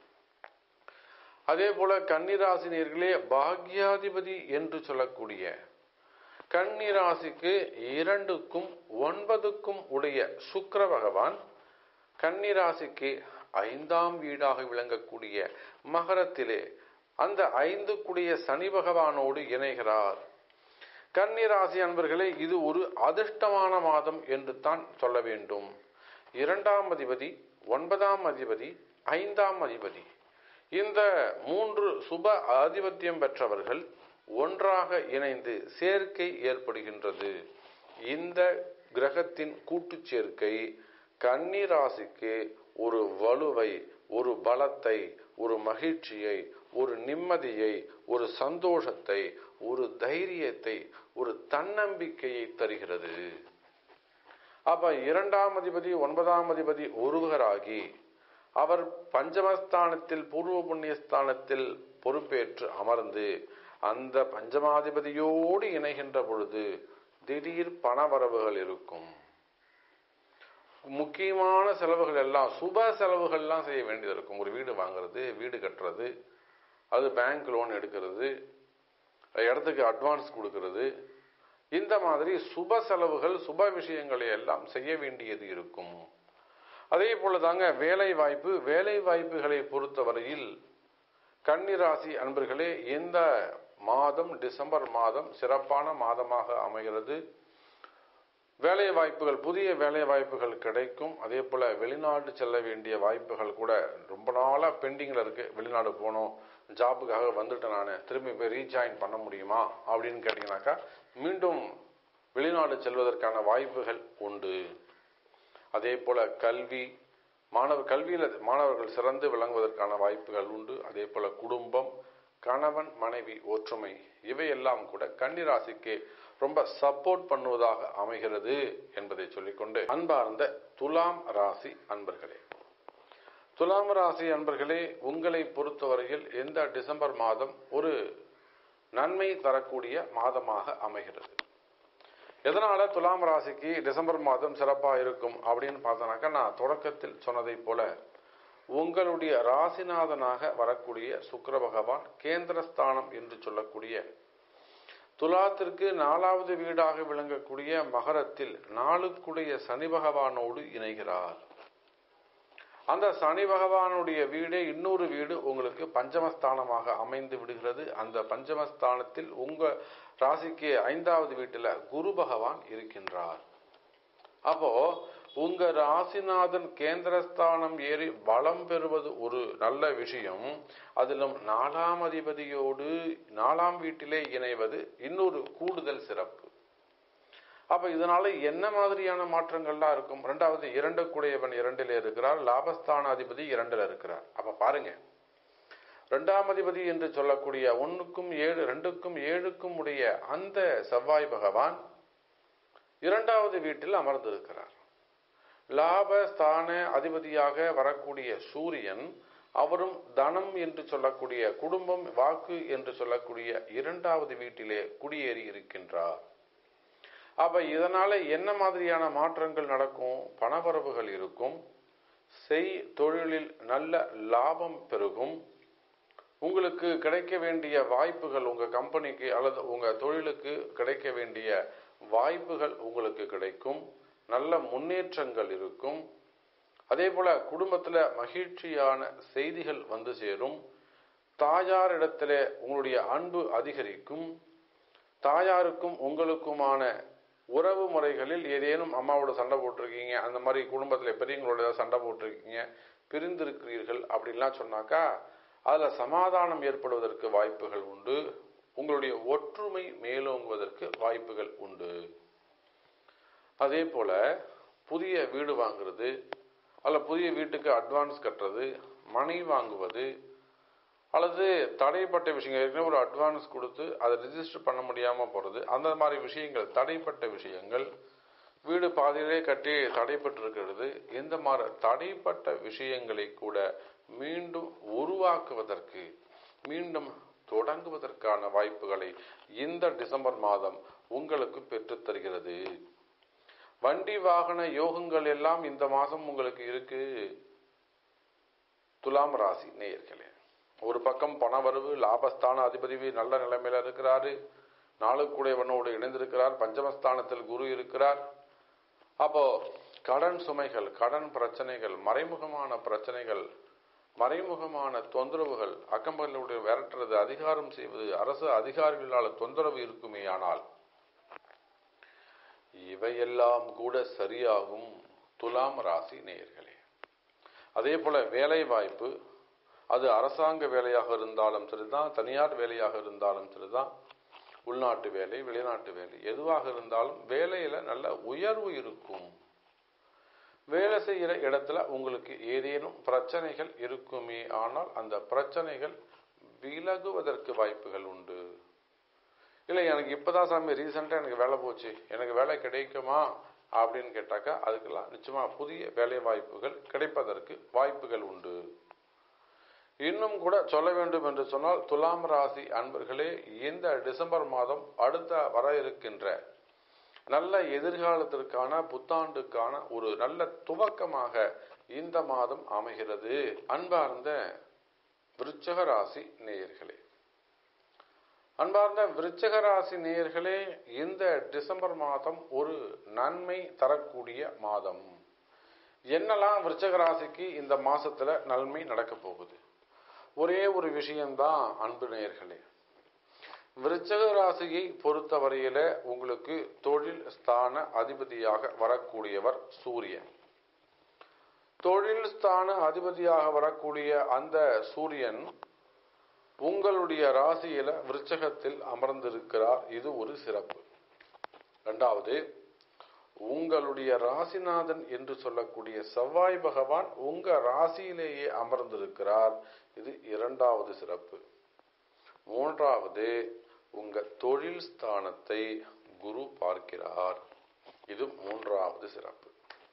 அதே போல கன்னிராசினியர்களே, பாக்யாதிபதி என்று சொல்லக்கூடிய கன்னிராசிக்கு இரண்டுக்கும் ஒன்பதுக்கும் உடைய சுக்கிர பகவான் கன்னிராசிக்கு ஐந்தாம் வீடாக விளங்கக்கூடிய மகரத்திலே அந்த ஐந்துக்குடைய சனி பகவானோடு இணைகிறார். கன்னிராசி அன்பர்களே, இது ஒரு அதிர்ஷ்டமான மாதம் என்று தான் சொல்ல வேண்டும். இரண்டாம் அதிபதி, ஒன்பதாம் அதிபதி, ஐந்தாம் அதிபதி, இந்த மூன்று சுப ஆதிபத்தியம் பெற்றவர்கள் ஒன்றாக இணைந்து சேர்க்கை ஏற்படுகின்றது. இந்த கிரகத்தின் கூட்டு சேர்க்கை கன்னி ராசிக்கு ஒரு வலுவை, ஒரு பலத்தை, ஒரு மகிழ்ச்சியை, ஒரு நிம்மதியை, ஒரு சந்தோஷத்தை, ஒரு தைரியத்தை, ஒரு தன்னம்பிக்கையை தருகிறது. அப்ப இரண்டாம் அதிபதி ஒன்பதாம் அதிபதி ஒருவராகி அவர் பஞ்சமஸ்தானத்தில் பூர்வ புண்ணியஸ்தானத்தில் பொறுப்பேற்று அமர்ந்து அந்த பஞ்சமாதிபதியோடு இணைகின்ற பொழுது திடீர் பணவரவுகள் இருக்கும். முக்கியமான செலவுகள் எல்லாம் சுப செலவுகள்லாம் செய்ய வேண்டியது இருக்கும். ஒரு வீடு வாங்குறது, வீடு கட்டுறது, அது பேங்க் லோன் எடுக்கிறது, இடத்துக்கு அட்வான்ஸ் கொடுக்கிறது, இந்த மாதிரி சுப செலவுகள் சுப விஷயங்களை எல்லாம் செய்ய வேண்டியது இருக்கும். அதே போலதாங்க வேலை வாய்ப்பு வேலை வாய்ப்புகளை பொறுத்தவரையில் கன்னிராசி அன்பர்களே, இந்த மாதம் டிசம்பர் மாதம் சிறப்பான மாதமாக அமைகிறது. வேலை வாய்ப்புகள், புதிய வேலை வாய்ப்புகள் கிடைக்கும். அதே போல வெளிநாடு செல்ல வேண்டிய வாய்ப்புகள் கூட ரொம்ப நாளா பெண்டிங்ல இருக்கு. வெளிநாடு போனோம், ஜாபுக்காக வந்துட்டு நான் திரும்பி போய் ரீஜாயின் பண்ண முடியுமா அப்படின்னு கேட்டீங்கன்னாக்கா மீண்டும் வெளிநாடு செல்வதற்கான வாய்ப்புகள் உண்டு. அதே போல கல்வி, மாணவர் கல்வியில் மாணவர்கள் சிறந்து விளங்குவதற்கான வாய்ப்புகள் உண்டு. அதே போல குடும்பம், கணவன் மனைவி ஒற்றுமை, இவையெல்லாம் கூட கன்னி ராசிக்கு ரொம்ப சப்போர்ட் பண்ணுவதாக அமைகிறது என்பதை சொல்லிக்கொண்டு, அன்பார்ந்த துலாம் ராசி அன்பர்களே, துலாம் ராசி அன்பர்களே, உங்களை பொறுத்தவரையில் இந்த டிசம்பர் மாதம் ஒரு நன்மை தரக்கூடிய மாதமாக அமைகிறது. எதனால துலாம் ராசிக்கு டிசம்பர் மாதம் சிறப்பா இருக்கும் அப்படின்னு பார்த்தோம்னாக்கா, நான் தொடக்கத்தில் சொன்னதை போல உங்களுடைய ராசிநாதனாக வரக்கூடிய சுக்கிர பகவான் கேந்திரஸ்தானம் என்று சொல்லக்கூடிய துலாத்திற்கு நாலாவது வீடாக விளங்கக்கூடிய மகரத்தில் நாளுக்குடைய சனி பகவானோடு இணைகிறார். அந்த சனி பகவானுடைய வீடே இன்னொரு வீடு உங்களுக்கு பஞ்சமஸ்தானமாக அமைந்து விடுகிறது. அந்த பஞ்சமஸ்தானத்தில் உங்க ராசிக்கு ஐந்தாவது வீட்டில் குரு பகவான் இருக்கின்றார். அப்போ உங்க ராசிநாதன் கேந்திரஸ்தானம் ஏறி பலம் பெறுவது ஒரு நல்ல விஷயம். அதிலும் நாலாம் அதிபதியோடு நாலாம் வீட்டிலே இணைவது இன்னொரு கூடுதல் சிறப்பு. அப்ப இதனால என்ன மாதிரியான மாற்றங்கள்லாம் இருக்கும்? ரெண்டாவது, இரண்டு கூடையவன் இரண்டில் இருக்கிறார், லாபஸ்தான அதிபதி இரண்டில் இருக்கிறார். அப்ப பாருங்க, இரண்டாம் அதிபதி என்று சொல்லக்கூடிய ஒன்னுக்கும் ஏழு ரெண்டுக்கும் ஏழுக்கும் உடைய அந்த செவ்வாய் பகவான் இரண்டாவது வீட்டில் அமர்ந்திருக்கிறார். லாபஸ்தான அதிபதியாக வரக்கூடிய சூரியன் அவரும் தனம் என்று சொல்லக்கூடிய குடும்பம் வாக்கு என்று சொல்லக்கூடிய இரண்டாவது வீட்டிலே குடியேறி இருக்கின்றார். அப்ப இதனால என்ன மாதிரியான மாற்றங்கள் நடக்கும்? பணவரவுகள் இருக்கும், செய் தொழிலில் நல்ல லாபம் பெருகும், உங்களுக்கு கிடைக்க வேண்டிய வாய்ப்புகள், உங்க கம்பெனிக்கு அல்லது உங்க தொழிலுக்கு கிடைக்க வேண்டிய வாய்ப்புகள் உங்களுக்கு கிடைக்கும், நல்ல முன்னேற்றங்கள் இருக்கும். அதே போல குடும்பத்துல மகிழ்ச்சியான செய்திகள் வந்து சேரும். தாயாரிடத்துல உங்களுடைய அன்பு அதிகரிக்கும். தாயாருக்கும் உங்களுக்குமான உறவு முறைகளில் ஏதேனும் அம்மாவோட சண்டை போட்டிருக்கீங்க, அந்த மாதிரி குடும்பத்துல பெரியவங்களோட சண்டை போட்டிருக்கீங்க, பிரிந்திருக்கிறீர்கள் அப்படின்லாம் சொன்னாக்கா அதுல சமாதானம் ஏற்படுவதற்கு வாய்ப்புகள் உண்டு. உங்களுடைய ஒற்றுமை மேலோங்குவதற்கு வாய்ப்புகள் உண்டு. அதே போல புதிய வீடு வாங்குறது அல்ல புதிய வீட்டுக்கு அட்வான்ஸ் கட்டுறது, மணி வாங்குவது அல்லது தடைப்பட்ட விஷயங்கள், ஏற்கனவே ஒரு அட்வான்ஸ் கொடுத்து அதை ரிஜிஸ்டர் பண்ண முடியாம போறது, அந்த மாதிரி விஷயங்கள், தடைப்பட்ட விஷயங்கள், வீடு பாதியிலே கட்டி தடைப்பட்டு இருக்கிறது, இந்த மாதிரி தடைப்பட்ட விஷயங்களை கூட மீண்டும் உருவாக்குவதற்கு, மீண்டும் தொடங்குவதற்கான வாய்ப்புகளை இந்த டிசம்பர் மாதம் உங்களுக்கு பெற்றுத் தருகிறது. வண்டி வாகன யோகங்கள் எல்லாம் இந்த மாதம் உங்களுக்கு இருக்கு. துலாம் ராசி நேயர்களே, ஒரு பக்கம் பணவரவு, லாபஸ்தான அதிபதி நல்ல நிலைமையில இருக்கிறாரு, நாளுக்குடையவனோடு இணைந்திருக்கிறார், பஞ்சமஸ்தானத்தில் குரு இருக்கிறார். அப்போ கடன் சுமைகள், கடன் பிரச்சனைகள், மறைமுகமான பிரச்சனைகள், மறைமுகமான தொந்தரவுகள், அக்கம்பர்களுடைய விரட்டுறது, அதிகாரம் செய்வது, அரசு அதிகாரிகளால் தொந்தரவு இருக்குமே, ஆனால் இவையெல்லாம் கூட சரியாகும் துலாம் ராசி நேயர்களே. அதே போல வேலை வாய்ப்பு, அது அரசாங்க வேலையாக இருந்தாலும் சரிதான், தனியார் வேலையாக இருந்தாலும் சரிதான், உள்நாட்டு வேலை வெளிநாட்டு வேலை எதுவாக இருந்தாலும் வேலையில நல்ல உயர்வு இருக்கும். வேலை செய்கிற இடத்துல உங்களுக்கு ஏதேனும் பிரச்சனைகள் இருக்குமே, ஆனால் அந்த பிரச்சனைகள் விலகுவதற்கு வாய்ப்புகள் உண்டு. இல்லை எனக்கு இப்பதான் சாமி ரீசெண்டா எனக்கு வேலை போச்சு, எனக்கு வேலை கிடைக்குமா அப்படின்னு கேட்டாக்கா அதுக்கெல்லாம் நிச்சயமா புதிய வேலை வாய்ப்புகள் கிடைப்பதற்கு வாய்ப்புகள் உண்டு. இன்னும் கூட சொல்ல வேண்டும் என்று சொன்னால், துலாம் ராசி அன்பர்களே, இந்த டிசம்பர் மாதம் அடுத்த வர இருக்கின்ற நல்ல எதிர்காலத்திற்கான புத்தாண்டுக்கான ஒரு நல்ல துவக்கமாக இந்த மாதம் அமைகிறது. அன்பார்ந்த விருச்சிக ராசி நேயர்களே, அன்பார்ந்த விருச்சிக ராசி நேயர்களே, இந்த டிசம்பர் மாதம் ஒரு நன்மை தரக்கூடிய மாதம். என்னெல்லாம் விருச்சிக ராசிக்கு இந்த மாசத்துல நன்மை நடக்க போகுது? ஒரே ஒரு விஷயம்தான் அன்பு நேயர்களே. விருச்சிக ராசியை பொறுத்தவரையில உங்களுக்கு தொழில் ஸ்தான அதிபதியாக வரக்கூடியவர் சூரியன். தொழில் ஸ்தான அதிபதியாக வரக்கூடிய அந்த சூரியன் உங்களுடைய ராசியில விருச்சகத்தில் அமர்ந்திருக்கிறார். இது ஒரு சிறப்பு. இரண்டாவது, உங்களுடைய ராசிநாதன் என்று சொல்லக்கூடிய செவ்வாய் பகவான் உங்க ராசியிலேயே அமர்ந்திருக்கிறார். இது இரண்டாவது சிறப்பு. மூன்றாவது உங்க தொழில் ஸ்தானத்தை குரு பார்க்கிறார். இது மூன்றாவது சிறப்பு.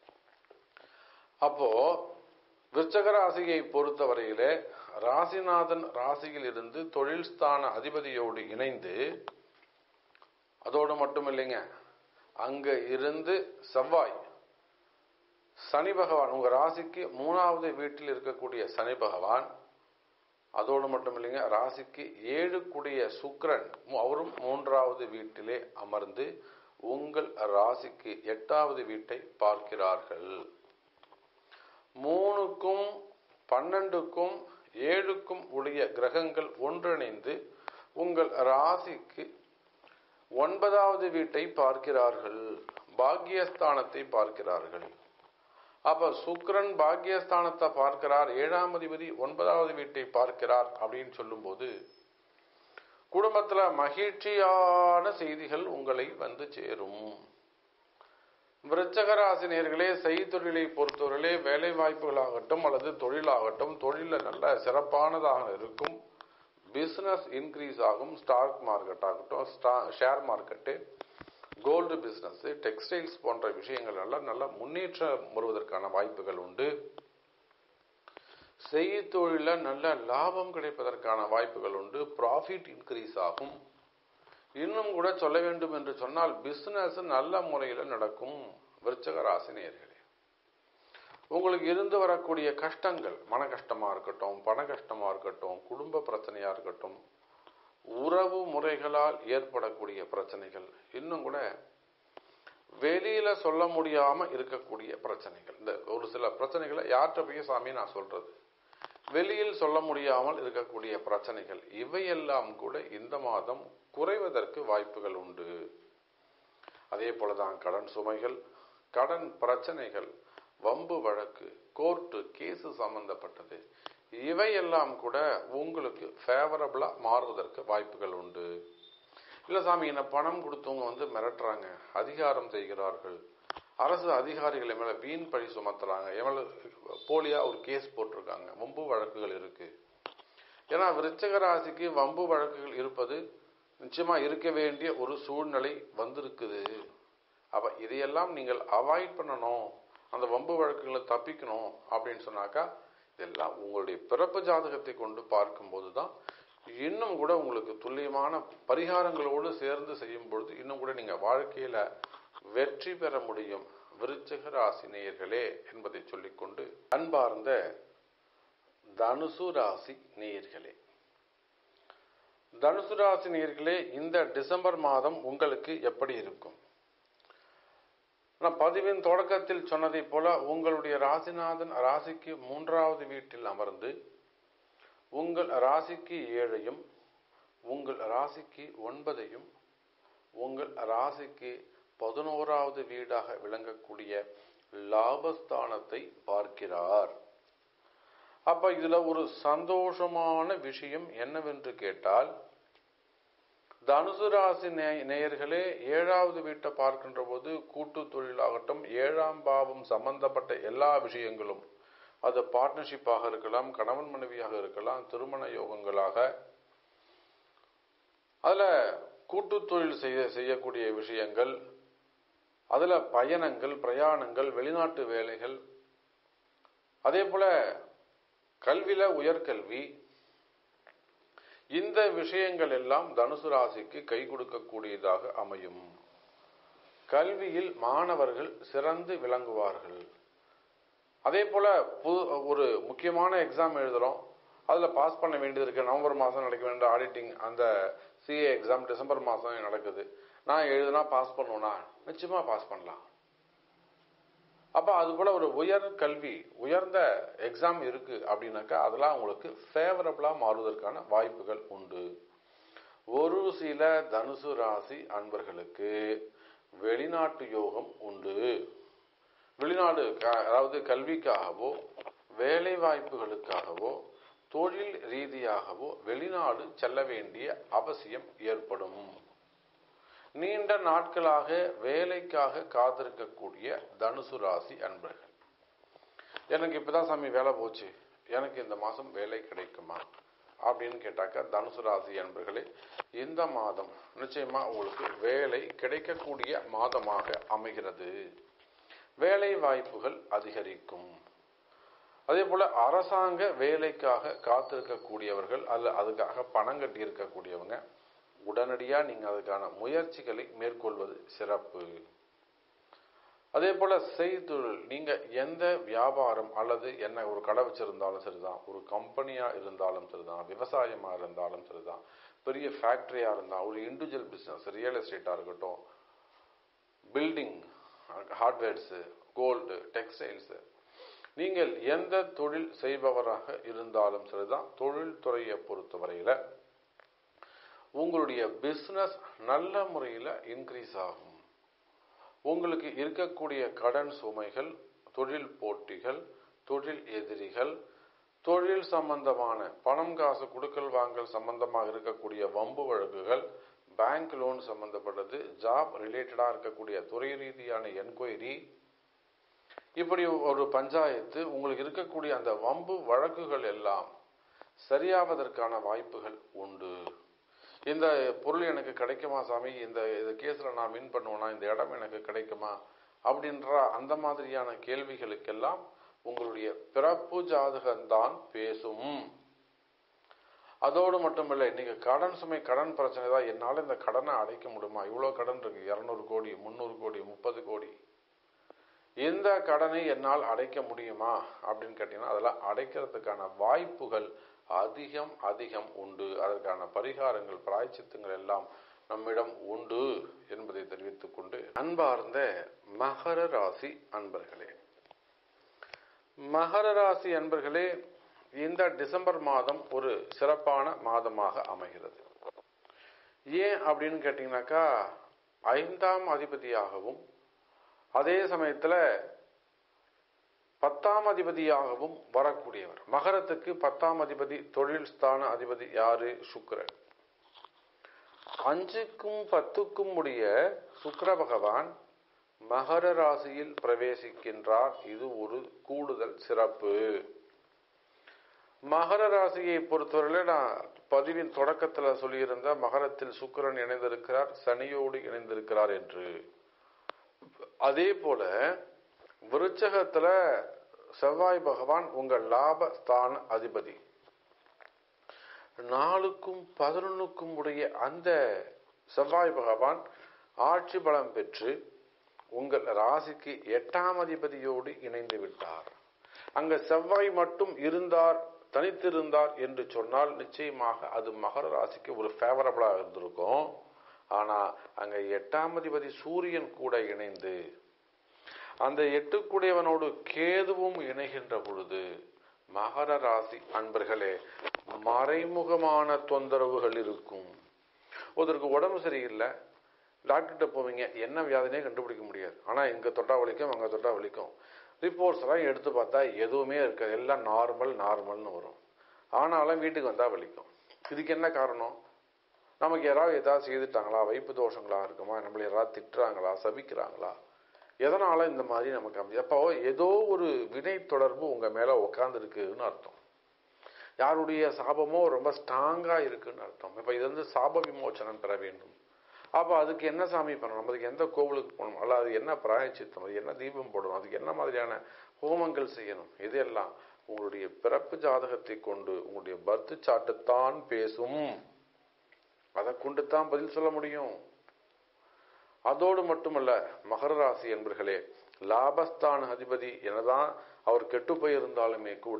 அப்போ விருச்சக ராசியை பொறுத்தவரையிலே ராசிநாதன் ராசியில் இருந்து தொழில் ஸ்தான அதிபதியோடு இணைந்து, அதோடு மட்டும் இல்லைங்க, அங்க இருந்து செவ்வாய் சனி பகவான் உங்க ராசிக்கு மூணாவது வீட்டில் இருக்கக்கூடிய சனி பகவான், அதோடு மட்டும் இல்லைங்க, ராசிக்கு ஏழு கூடிய சுக்கிரன் அவரும் மூன்றாவது வீட்டிலே அமர்ந்து உங்கள் ராசிக்கு எட்டாவது வீட்டை பார்க்கிறார்கள். மூணுக்கும் பன்னெண்டுக்கும் ஏழுக்கும் உடைய கிரகங்கள் ஒன்றிணைந்து உங்கள் ராசிக்கு ஒன்பதாவது வீட்டை பார்க்கிறார்கள், பாக்கியஸ்தானத்தை பார்க்கிறார்கள். அப்ப சுக்கிரன் பாக்கியஸ்தானத்தை பார்க்கிறார், ஏழாம் அதிபதி ஒன்பதாவது வீட்டை பார்க்கிறார் அப்படின்னு சொல்லும் போது குடும்பத்துல மகிழ்ச்சியான செய்திகள் உங்களை வந்து சேரும். விருச்சக ராசி நேயர்களே, செய்தொழிலை பொறுத்தவரையிலே வேலை வாய்ப்புகளாகட்டும் அல்லது தொழிலாகட்டும், தொழில நல்ல சிறப்பானதாக இருக்கும், பிசினஸ் இன்க்ரீஸ் ஆகும். ஸ்டாக் மார்க்கெட் ஆகட்டும், share market, gold business, textiles போன்ற விஷயங்கள் எல்லாம் நல்ல முன்னேற்றம் வருவதற்கான வாய்ப்புகள் உண்டு. செய்தொழில நல்ல லாபம் கிடைப்பதற்கான வாய்ப்புகள் உண்டு. ப்ராஃபிட் இன்க்ரீஸ் ஆகும். இன்னும் கூட சொல்ல வேண்டும் என்று சொன்னால் பிசினஸ் நல்ல முறையில் நடக்கும். விருச்சக ராசி நேயர்களே, உங்களுக்கு இருந்து வரக்கூடிய கஷ்டங்கள், மன கஷ்டமா இருக்கட்டும், பண கஷ்டமா இருக்கட்டும், குடும்ப பிரச்சனையா இருக்கட்டும், உறவு முறைகளால் ஏற்படக்கூடிய பிரச்சனைகள், இன்னும் கூட வெளியில சொல்ல முடியாம இருக்கக்கூடிய பிரச்சனைகள், இந்த ஒரு சில பிரச்சனைகளை யார்கிட்ட போய் சாமி நான் சொல்றது, வெளியில் சொல்ல முடியாமல் இருக்கக்கூடிய பிரச்சனைகள், இவையெல்லாம் கூட இந்த மாதம் குறைவதற்கு வாய்ப்புகள் உண்டு. அதே போலதான் கடன் சுமைகள், கடன் பிரச்சனைகள், வம்பு வழக்கு, கோர்ட்டு கேசு சம்பந்தப்பட்டது, இவையெல்லாம் கூட உங்களுக்கு ஃபேவரபிளா மாறுவதற்கு வாய்ப்புகள் உண்டு. இல்ல சாமி, என்ன பணம் கொடுத்தவங்க வந்து மிரட்டுறாங்க, அதிகாரம் செய்கிறார்கள், அரசு அதிகாரிகளை மேல வீண் பழி சுமத்துறாங்க, எவ்வளவு போலியா ஒரு கேஸ் போட்டிருக்காங்க, வம்பு வழக்குகள் இருக்கு. ஏன்னா விருச்சிக ராசிக்கு வம்பு வழக்குகள் இருப்பது நிச்சயமா இருக்க வேண்டிய ஒரு சூழ்நிலை வந்திருக்குது. அப்ப இதையெல்லாம் நீங்கள் அவாய்ட் பண்ணணும், அந்த வம்பு வழக்குகளை தப்பிக்கணும் அப்படின்னு சொன்னாக்கா, இதெல்லாம் உங்களுடைய பிறப்பு ஜாதகத்தை கொண்டு பார்க்கும் போதுதான் இன்னும் கூட உங்களுக்கு துல்லியமான பரிகாரங்களோடு சேர்ந்து செய்யும் பொழுது இன்னும் கூட நீங்க வாழ்க்கையில வெற்றி பெற முடியும். விருச்சிக ராசி நேயர்களே என்பதை சொல்லிக்கொண்டு, அன்பார்ந்த தனுசு ராசி நேயர்களே, தனுசு ராசி நேயர்களே, இந்த டிசம்பர் மாதம் உங்களுக்கு எப்படி இருக்கும்? நான் பதிவின் தொடக்கத்தில் சொன்னதை போல உங்களுடைய ராசிநாதன் ராசிக்கு மூன்றாவது வீட்டில் அமர்ந்து உங்கள் ராசிக்கு ஏழையும் உங்கள் ராசிக்கு ஒன்பதையும் உங்கள் ராசிக்கு பதினோராவது வீடாக விளங்கக்கூடிய லாபஸ்தானத்தை பார்க்கிறார். அப்ப இதுல ஒரு சந்தோஷமான விஷயம் என்னவென்று கேட்டால், தனுசு ராசி நேயர்களே, ஏழாவது வீட்டை பார்க்கின்ற போது கூட்டு தொழிலாகட்டும், ஏழாம் பாவம் சம்பந்தப்பட்ட எல்லா விஷயங்களும், அது பார்ட்னர்ஷிப்பாக இருக்கலாம், கணவன் மனைவியாக இருக்கலாம், திருமண யோகங்களாக, அதுல கூட்டு தொழில் செய்ய செய்யக்கூடிய விஷயங்கள், அதுல பயணங்கள், பிரயாணங்கள், வெளிநாட்டு வேலைகள், அதே போல கல்வியில உயர்கல்வி, இந்த விஷயங்கள் எல்லாம் தனுசு ராசிக்கு கை கொடுக்கக்கூடியதாக அமையும். கல்வியில் மாணவர்கள் சிறந்து விளங்குவார்கள். அதே போல ஒரு முக்கியமான எக்ஸாம் எழுதுறோம், அதுல பாஸ் பண்ண வேண்டியது இருக்கு. நவம்பர் மாசம் நடக்க வேண்டிய ஆடிட்டிங், அந்த சிஏ எக்ஸாம் டிசம்பர் மாசம் நடக்குது. நான் எழுதுனா பாஸ் பண்ணுவேனா? நிச்சயமா பாஸ் பண்ணலாம். அப்ப அது போல ஒரு உயர் கல்வி, உயர்ந்த எக்ஸாம் இருக்கு அப்படின்னாக்கா அதெல்லாம் உங்களுக்கு ஃபேவரபிளா மாறுவதற்கான வாய்ப்புகள் உண்டு. ஒரு சில தனுசு ராசி அன்பர்களுக்கு வெளிநாட்டு யோகம் உண்டு. வெளிநாடு, அதாவது கல்விக்காகவோ வேலை வாய்ப்புகளுக்காகவோ தொழில் ரீதியாகவோ வெளிநாடு செல்ல வேண்டிய அவசியம் ஏற்படும். நீண்ட நாட்களாக வேலைக்காக காத்திருக்கக்கூடிய தனுசு ராசி அன்பர்கள், எனக்கு இப்பதான் சாமி வேலை போச்சு, எனக்கு இந்த மாசம் வேலை கிடைக்குமா, அப்படின்னு கேட்டாக்கா தனுசு ராசி அன்பர்களே, இந்த மாதம் நிச்சயமா உங்களுக்கு வேலை கிடைக்கக்கூடிய மாதமாக அமைகிறது. வேலை வாய்ப்புகள் அதிகரிக்கும். அதே போல அரசாங்க வேலைக்காக காத்திருக்கக்கூடியவர்கள் அல்ல அதுக்காக பணம் கட்டி இருக்கக்கூடியவங்க உடனடியா நீங்க அதுக்கான முயற்சிகளை மேற்கொள்வது சிறப்பு. அதே போல செய்தொழில், நீங்க எந்த வியாபாரம் அல்லது என்ன ஒரு கடை வச்சிருந்தாலும் சரிதான், ஒரு கம்பெனியா இருந்தாலும் சரிதான், விவசாயமா இருந்தாலும் சரிதான், பெரிய ஃபேக்டரியா இருந்தா, ஒரு இண்டிவிஜுவல் பிசினஸ், ரியல் எஸ்டேட்டா இருக்கட்டும், பில்டிங், ஹார்ட்வேர்ஸ், கோல்டு, டெக்ஸ்டைல்ஸ், நீங்கள் எந்த தொழில் செய்பவராக இருந்தாலும் சரிதான், தொழில் துறையை பொறுத்தவரையில உங்களுடைய பிசினஸ் நல்ல முறையில் இன்க்ரீஸ் ஆகும். உங்களுக்கு இருக்கக்கூடிய கடன் சுமைகள், தொழில் போட்டிகள், தொழில் எதிரிகள், தொழில் சம்பந்தமான பணம் காசு கொடுக்கல் வாங்கல் சம்பந்தமாக இருக்கக்கூடிய வம்பு வழக்குகள், பேங்க் லோன் சம்பந்தப்பட்டது, ஜாப் ரிலேட்டடா இருக்கக்கூடிய துறை ரீதியான என்கொயரி, இப்படி ஒரு பஞ்சாயத்து, உங்களுக்கு இருக்கக்கூடிய அந்த வம்பு வழக்குகள் எல்லாம் சரியாவதற்கான வாய்ப்புகள் உண்டு. இந்த பொருள் எனக்கு கிடைக்குமா சாமி, இந்த கேஸ்ல நான் வின் பண்ணுவேனா, இந்த இடம் எனக்கு கிடைக்குமா அப்படின்ற அந்த மாதிரியான கேள்விகளுக்கெல்லாம் உங்களுடைய பிறப்பு ஜாதகம்தான் பேசும். அதோடு மட்டுமில்லை, நீங்க கடன் சுமை, கடன் பிரச்சனை தான், என்னால இந்த கடனை அடைக்க முடியுமா, இவ்வளவு கடன் இருக்கு, இருநூறு கோடி, முன்னூறு கோடி, முப்பது கோடி, இந்த கடனை என்னால் அடைக்க முடியுமா அப்படின்னு கேட்டீங்கன்னா அதெல்லாம் அடைக்கிறதுக்கான வாய்ப்புகள் அதிகம் அதிகம் உண்டு. அதற்கான பரிகாரங்கள், பிராயச்சித்தங்கள் எல்லாம் நம்மிடம் உண்டு என்பதை தெரிவித்துக் கொண்டு, அன்பார்ந்த மகர ராசி அன்பர்களே, மகர ராசி அன்பர்களே, இந்த டிசம்பர் மாதம் ஒரு சிறப்பான மாதமாக அமைகிறது. ஏன் அப்படின்னு கேட்டீங்கன்னாக்கா, ஐந்தாம் அதிபதியாகவும் அதே சமயத்துல பத்தாம் அதிபதியாகவும் வரக்கூடியவர். மகரத்துக்கு பத்தாம் அதிபதி, தொழில் ஸ்தான அதிபதி யாரு? சுக்கிரன். அஞ்சுக்கும் பத்துக்கும் உடைய சுக்கிர பகவான் மகர ராசியில் பிரவேசிக்கின்றார். இது ஒரு கூடுதல் சிறப்பு. மகர ராசியை பொறுத்தவரையில நான் பதிவின் தொடக்கத்துல சொல்லியிருந்த மகரத்தில் சுக்கிரன் இணைந்திருக்கிறார், சனியோடு இணைந்திருக்கிறார் என்று. அதே போல விருச்சகத்துல செவ்வாய் பகவான் உங்கள் லாபஸ்தான அதிபதி. நாலுக்கும் பதினொன்னுக்கும் உடைய அந்த செவ்வாய் பகவான் ஆட்சி பலம் பெற்று உங்கள் ராசிக்கு எட்டாம் அதிபதியோடு இணைந்து விட்டார். அங்க செவ்வாய் மட்டும் இருந்தார், தனித்திருந்தார் என்று சொன்னால் நிச்சயமாக அது மகர ராசிக்கு ஒரு ஃபேவரபிளா இருந்திருக்கும். ஆனா அங்க எட்டாம் அதிபதி சூரியன் கூட இணைந்து அந்த எட்டுக்குடையவனோடு கேதுவும் இணைகின்ற பொழுது மகர ராசி அன்பர்களே மறைமுகமான தொந்தரவுகள் இருக்கும். ஒருத்தருக்கு உடம்பு சரியில்லை, டாக்டர்கிட்ட போவீங்க, என்ன வியாதினே கண்டுபிடிக்க முடியாது. ஆனா இங்க தொட்டா வலிக்கும், அங்க தொட்டா வலிக்கும். ரிப்போர்ட்ஸ் எல்லாம் எடுத்து பார்த்தா எதுவுமே இருக்காது, எல்லாம் நார்மல் நார்மல்னு வரும். ஆனாலும் வீட்டுக்கு வந்தா வலிக்கும். இதுக்கு என்ன காரணம்? நமக்கு யாராவது ஏதாவது செய்துட்டாங்களா, வைப்பு தோஷங்களா இருக்குமா, நம்மள யாராவது திட்டுறாங்களா, சபிக்கிறாங்களா, எதனால இந்த மாதிரி நமக்கு அமைதி? அப்போ ஏதோ ஒரு வினை தொடர்பு உங்க மேல உட்கார்ந்து இருக்குன்னு அர்த்தம். யாருடைய சாபமோ ரொம்ப ஸ்ட்ராங்கா இருக்குன்னு அர்த்தம். இப்ப இது வந்து சாப விமோச்சனம் பெற வேண்டும். அப்ப அதுக்கு என்ன சாமி பண்ணணும், அதுக்கு எந்த கோவிலுக்கு போகணும், அல்ல அது என்ன பிராயச்சித்தம், அது என்ன தீபம் போடணும், அதுக்கு என்ன மாதிரியான ஹோமங்கள் செய்யணும், இதெல்லாம் உங்களுடைய பிறப்பு ஜாதகத்தை கொண்டு உங்களுடைய பர்த் சாட்டுத்தான் பேசும். அதை கொண்டு தான் பதில் சொல்ல முடியும். அதோடு மட்டுமல்ல, மகர ராசி என்பர்களே, லாபஸ்தான அதிபதி என்னதான் அவர் கெட்டு போயிருந்தாலுமே கூட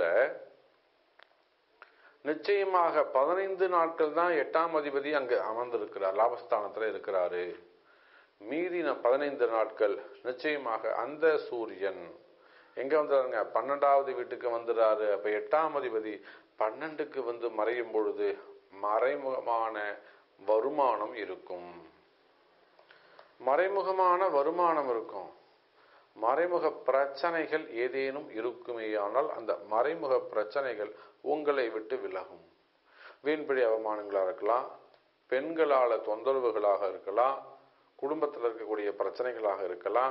நிச்சயமாக பதினைந்து நாட்கள் தான் எட்டாம் அதிபதி அங்கு அமர்ந்திருக்கிறார், லாபஸ்தானத்துல இருக்கிறாரு. மீதி பதினைந்து நாட்கள் நிச்சயமாக அந்த சூரியன் எங்க வந்துறாருங்க, பன்னெண்டாவது வீட்டுக்கு வந்துறாரு. அப்ப எட்டாம் அதிபதி பன்னெண்டுக்கு வந்து மறையும் பொழுது மறைமுகமான வருமானம் இருக்கும். மறைமுகமான வருமானம் இருக்கும். மறைமுக பிரச்சனைகள் ஏதேனும் இருக்குமேயானால் அந்த மறைமுக பிரச்சனைகள் உங்களை விட்டு விலகும். வீண்பழி அவமானங்களா இருக்கலாம், பெண்களால தொந்தரவுகளாக இருக்கலாம், குடும்பத்தில் இருக்கக்கூடிய பிரச்சனைகளாக இருக்கலாம்,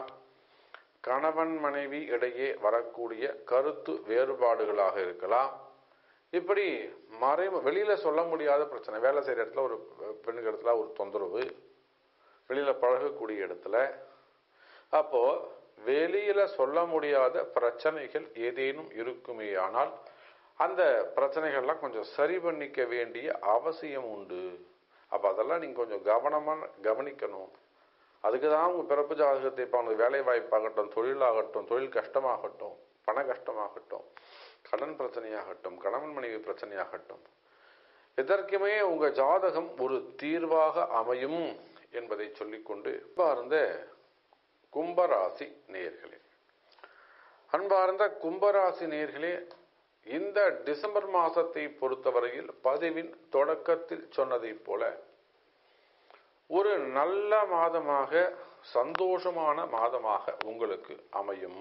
கணவன் மனைவி இடையே வரக்கூடிய கருத்து வேறுபாடுகளாக இருக்கலாம். இப்படி மறை வெளியில சொல்ல முடியாத பிரச்சனை, வேலை செய்யற இடத்துல ஒரு பெண்ணுக்கு இடத்துல ஒரு தொந்தரவு, வெளியில பழகக்கூடிய இடத்துல, அப்போ வெளியில சொல்ல முடியாத பிரச்சனைகள் ஏதேனும் இருக்குமே ஆனால் அந்த பிரச்சனைகள்லாம் கொஞ்சம் சரி பண்ணிக்க வேண்டிய அவசியம் உண்டு. அப்ப அதெல்லாம் நீங்க கொஞ்சம் கவனமா கவனிக்கணும். அதுக்குதான் உங்க பிறப்பு ஜாதகத்தை இப்ப அவங்க வேலை வாய்ப்பாகட்டும், தொழிலாகட்டும், தொழில் கஷ்டமாகட்டும், பண கஷ்டமாகட்டும், கடன் பிரச்சனையாகட்டும், கணவன் மனைவி பிரச்சனையாகட்டும், இதற்குமே உங்க ஜாதகம் ஒரு தீர்வாக அமையும் என்பதை சொல்லிக்கொண்டு, அன்பார்ந்த கும்பராசி நேயர்களே, அன்பார்ந்த கும்பராசி நேயர்களே, இந்த டிசம்பர் மாசத்தை பொறுத்தவரையில் பதிவின் தொடக்கத்தில் சொன்னதை போல ஒரு நல்ல மாதமாக, சந்தோஷமான மாதமாக உங்களுக்கு அமையும்.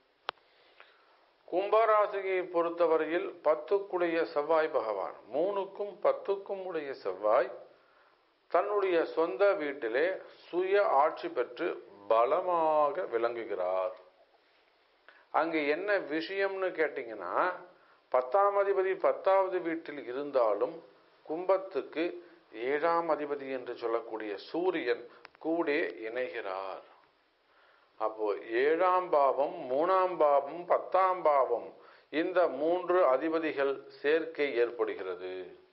கும்பராசியை பொறுத்தவரையில் பத்துக்குடைய செவ்வாய் பகவான், மூணுக்கும் பத்துக்கும் உடைய செவ்வாய் தன்னுடைய சொந்த வீட்டிலே சுய ஆட்சி பெற்று பலமாக விளங்குகிறார். அங்கு என்ன விஷயம்னு கேட்டீங்கன்னா, பத்தாம் அதிபதி பத்தாவது வீட்டில் இருந்தாலும் கும்பத்துக்கு ஏழாம் அதிபதி என்று சொல்லக்கூடிய சூரியன் கூட இணைகிறார். அப்போ ஏழாம் பாவம், மூணாம் பாவம், பத்தாம் பாவம், இந்த மூன்று அதிபதிகள் சேர்க்கை ஏற்படுகிறது.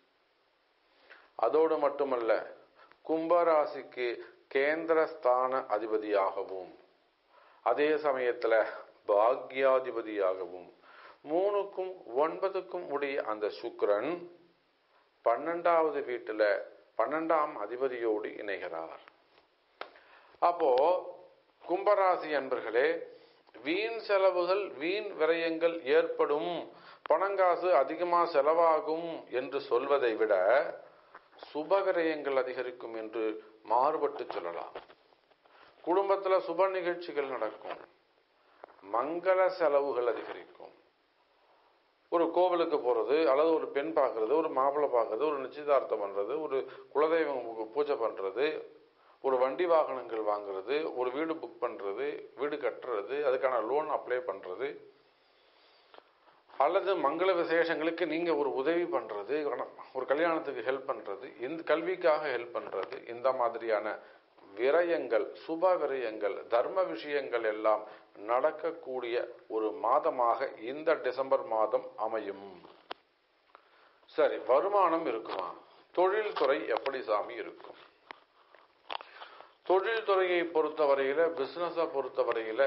அதோடு மட்டுமல்ல, கும்பராசிக்கு கேந்திரஸ்தான அதிபதியாகவும் அதே சமயத்துல பாக்யாதிபதியாகவும் மூணுக்கும் ஒன்பதுக்கும் உடைய அந்த சுக்கிரன் பன்னெண்டாவது வீட்டுல பன்னெண்டாம் அதிபதியோடு இணைகிறார். அப்போ கும்பராசி அன்பர்களே, வீண் செலவுகள், வீண் விரயங்கள் ஏற்படும், பணங்காசு அதிகமா செலவாகும் என்று சொல்வதை விட சுப விரயங்கள் அதிகரிக்கும் என்று மாறுபட்டு சொல்லலாம். குடும்பத்துல சுப நிகழ்ச்சிகள் நடக்கும், மங்கள செலவுகள் அதிகரிக்கும். ஒரு கோவிலுக்கு போறது, அல்லது ஒரு பெண் பார்க்கறது, ஒரு மாப்பிள்ளை பார்க்கறது, ஒரு நிச்சயதார்த்தம் பண்றது, ஒரு குலதெய்வம் பூஜை பண்றது, ஒரு வண்டி வாகனங்கள் வாங்குறது, ஒரு வீடு புக் பண்றது, வீடு கட்டுறது, அதுக்கான லோன் அப்ளை பண்றது, அல்லது மங்கள விசேஷங்களுக்கு நீங்க ஒரு உதவி பண்றது, ஒரு கல்யாணத்துக்கு ஹெல்ப் பண்றது, இந்த கல்விக்காக ஹெல்ப் பண்றது, இந்த மாதிரியான விரயங்கள், சுப விரயங்கள், தர்ம விஷயங்கள் எல்லாம் நடக்கக்கூடிய ஒரு மாதமாக இந்த டிசம்பர் மாதம் அமையும். சரி, வருமானம் இருக்குமா? தொழில்துறை எப்படி சாமி இருக்கும்? தொழில்துறையை பொறுத்தவரையில, பிசினஸை பொறுத்தவரையில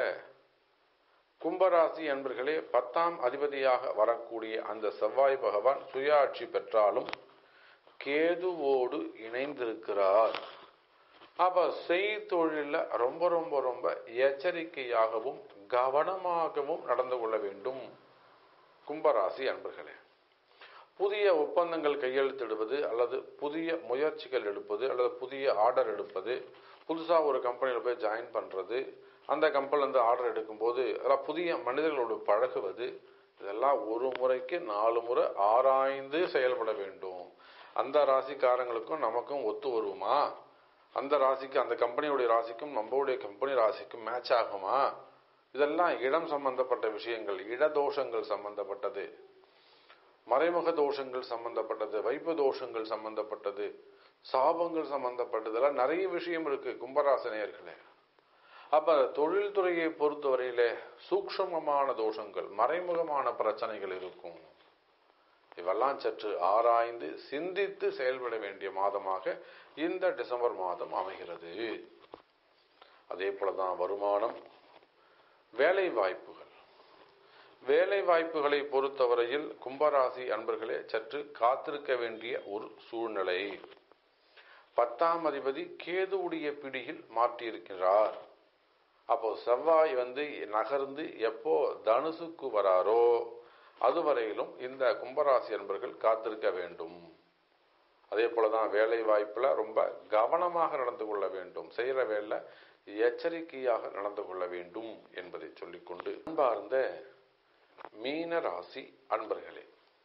கும்பராசி என்பர்களே, பத்தாம் அதிபதியாக வரக்கூடிய அந்த செவ்வாய் பகவான் சுயாட்சி பெற்றாலும் கேதுவோடு இணைந்திருக்கிறார். அப்ப செய்தொழில ரொம்ப ரொம்ப ரொம்ப எச்சரிக்கையாகவும் கவனமாகவும் நடந்து கொள்ள வேண்டும் கும்பராசி அன்பர்களே. புதிய ஒப்பந்தங்கள் கையெழுத்திடுவது, அல்லது புதிய முயற்சிகள் எடுப்பது, அல்லது புதிய ஆர்டர் எடுப்பது, புதுசா ஒரு கம்பெனியில போய் ஜாயின் பண்றது, அந்த கம்பெனில இருந்து ஆர்டர் எடுக்கும் போது அதெல்லாம் புதிய மனிதர்களோடு பழகுவது, இதெல்லாம் ஒரு முறைக்கு நாலு முறை ஆராய்ந்து செயல்பட வேண்டும். அந்த ராசிக்காரங்களுக்கும் நமக்கும் ஒத்து வருமா? அந்த ராசிக்கு, அந்த கம்பெனியுடைய ராசிக்கும் நம்மளுடைய கம்பெனி ராசிக்கும் மேட்ச் ஆகுமா? இதெல்லாம் இடம் சம்பந்தப்பட்ட விஷயங்கள், இடதோஷங்கள் சம்பந்தப்பட்டது, மறைமுக தோஷங்கள் சம்பந்தப்பட்டது, வைப்பு தோஷங்கள் சம்பந்தப்பட்டது, சாபங்கள் சம்பந்தப்பட்டதெல்லாம் நிறைய விஷயம் இருக்கு கும்பராசினியர்களே. அப்ப தொழில்துறையை பொறுத்தவரையில சூக்ஷ்மமான தோஷங்கள், மறைமுகமான பிரச்சனைகள் இருக்கும். இவெல்லாம் சற்று ஆராய்ந்து சிந்தித்து செயல்பட வேண்டிய மாதமாக இந்த டிசம்பர் மாதம் அமைகிறது. அதே போலதான் வருமானம், வேலை வாய்ப்புகள். வேலை வாய்ப்புகளை பொறுத்தவரையில் கும்பராசி அன்பர்களே சற்று காத்திருக்க வேண்டிய ஒரு சூழ்நிலை. பத்தாம் அதிபதி கேதுவுடைய பிடியில் மாற்றியிருக்கிறார். அப்போ செவ்வாய் வந்து நகர்ந்து எப்போ தனுசுக்கு வராரோ அதுவரையிலும் இந்த கும்பராசி அன்பர்கள் காத்திருக்க வேண்டும். அதே போலதான் வேலை வாய்ப்புல ரொம்ப கவனமாக நடந்து கொள்ள வேண்டும், செய்யற வேலை எச்சரிக்கையாக நடந்து கொள்ள வேண்டும் என்பதை சொல்லிக்கொண்டு, அன்பார்ந்த மீன ராசி அன்பர்களே,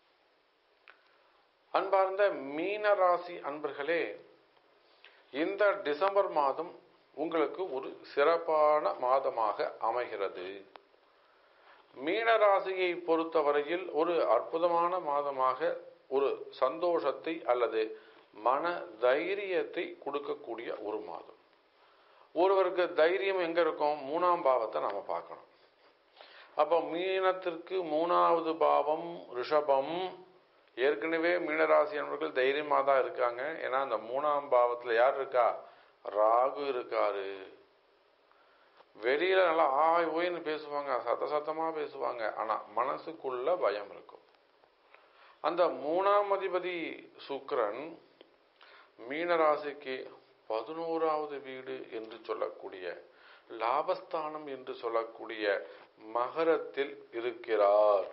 அன்பார்ந்த மீன ராசி அன்பர்களே, இந்த டிசம்பர் மாதம் உங்களுக்கு ஒரு சிறப்பான மாதமாக அமைகிறது. மீனராசியை பொறுத்தவரையில் ஒரு அற்புதமான மாதமாக ஒரு சந்தோஷத்தை அல்லது மன தைரியத்தை கொடுக்கக்கூடிய ஒரு மாதம். ஒருவருக்கு தைரியம் எங்க இருக்கும்? மூணாம் பாவத்தை நாம பார்க்கணும். அப்ப மீனத்திற்கு மூணாவது பாவம் ரிஷபம். ஏற்கனவே மீனராசி என்பவர்கள் தைரியமா தான் இருக்காங்க. ஏன்னா அந்த மூணாம் பாவத்துல யார் இருக்கா? ராகு இருக்காரு. வெளியில நல்லா ஆய் ஓய்னு பேசுவாங்க, சத்த சத்தமா பேசுவாங்க, ஆனா மனசுக்குள்ள பயம் இருக்கும். அந்த மூணாம் அதிபதி சுக்கிரன் மீனராசிக்கு பதினோராவது வீடு என்று சொல்லக்கூடிய லாபஸ்தானம் என்று சொல்லக்கூடிய மகரத்தில் இருக்கிறார்.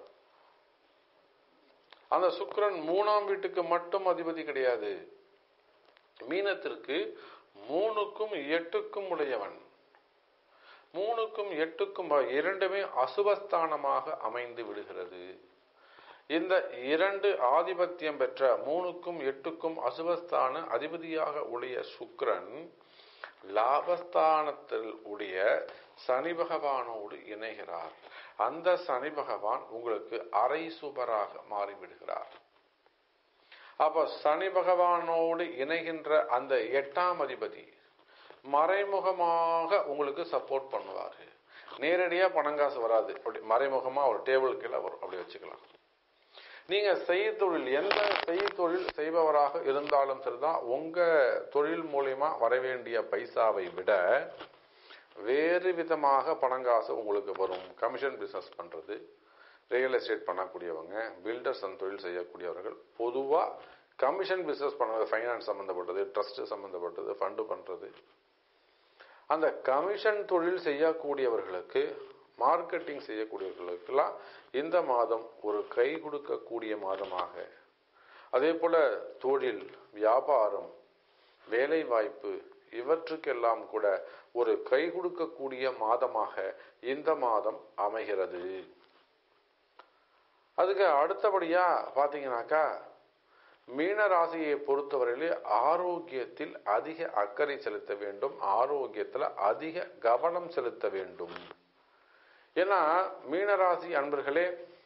அந்த சுக்கிரன் மூணாம் வீட்டுக்கு மட்டும் அதிபதி கிடையாது, மீனத்திற்கு மூணுக்கும் எட்டுக்கும் உடையவன். மூணுக்கும் எட்டுக்கும் இரண்டுமே அசுபஸ்தானமாக அமைந்து விடுகிறது. இந்த இரண்டு ஆதிபத்தியம் பெற்ற மூணுக்கும் எட்டுக்கும் அசுபஸ்தான அதிபதியாக உடைய சுக்கிரன் லாபஸ்தானத்தில் உடைய சனி பகவானோடு இணைகிறார். அந்த சனி பகவான் உங்களுக்கு அரை சுபராக மாறிவிடுகிறார். அப்ப சனி பகவானோடு இணைகின்ற அந்த எட்டாம் அதிபதி மறைமுகமாக உங்களுக்கு சப்போர்ட் பண்ணுவாரு. நேரடியா பணங்காசு வராது, அப்படி மறைமுகமா ஒரு டேபிள் கீழே வரும், அப்படி வச்சுக்கலாம். நீங்க செய்ய தொழில் எந்த செய்ய தொழில் செய்பவராக இருந்தாலும் சரிதான், உங்க தொழில் மூலியமா வர வேண்டிய பைசாவை விட வேறு விதமாக பணங்காசு உங்களுக்கு வரும். கமிஷன் பிசினஸ் பண்றது, ரியல் எஸ்டேட் பண்ணக்கூடியவங்க, பில்டர்ஸ் அந்த தொழில் செய்யக்கூடியவர்கள் பொதுவா கமிஷன் பிசினஸ் பண்ணுறது, ஃபைனான்ஸ் சம்பந்தப்பட்டது, ட்ரஸ்ட் சம்பந்தப்பட்டது, ஃபண்டு பண்றது, அந்த கமிஷன் தொழில் செய்யக்கூடியவர்களுக்கு, மார்க்கெட்டிங் செய்யக்கூடியவர்களுக்கெல்லாம் இந்த மாதம் ஒரு கை கொடுக்கக்கூடிய மாதமாக, அதே போல தொழில், வியாபாரம், வேலை வாய்ப்பு இவற்றுக்கெல்லாம் கூட ஒரு கை கொடுக்கக்கூடிய மாதமாக இந்த மாதம் அமைகிறது. அதுக்கு அடுத்தபடியா பாத்தீங்கன்னாக்கா மீன ராசியை பொறுத்தவரையிலே ஆரோக்கியத்தில் அதிக அக்கறை செலுத்த வேண்டும், ஆரோக்கியத்துல அதிக கவனம் செலுத்த வேண்டும். ஏன்னா மீனராசி அன்பர்களே,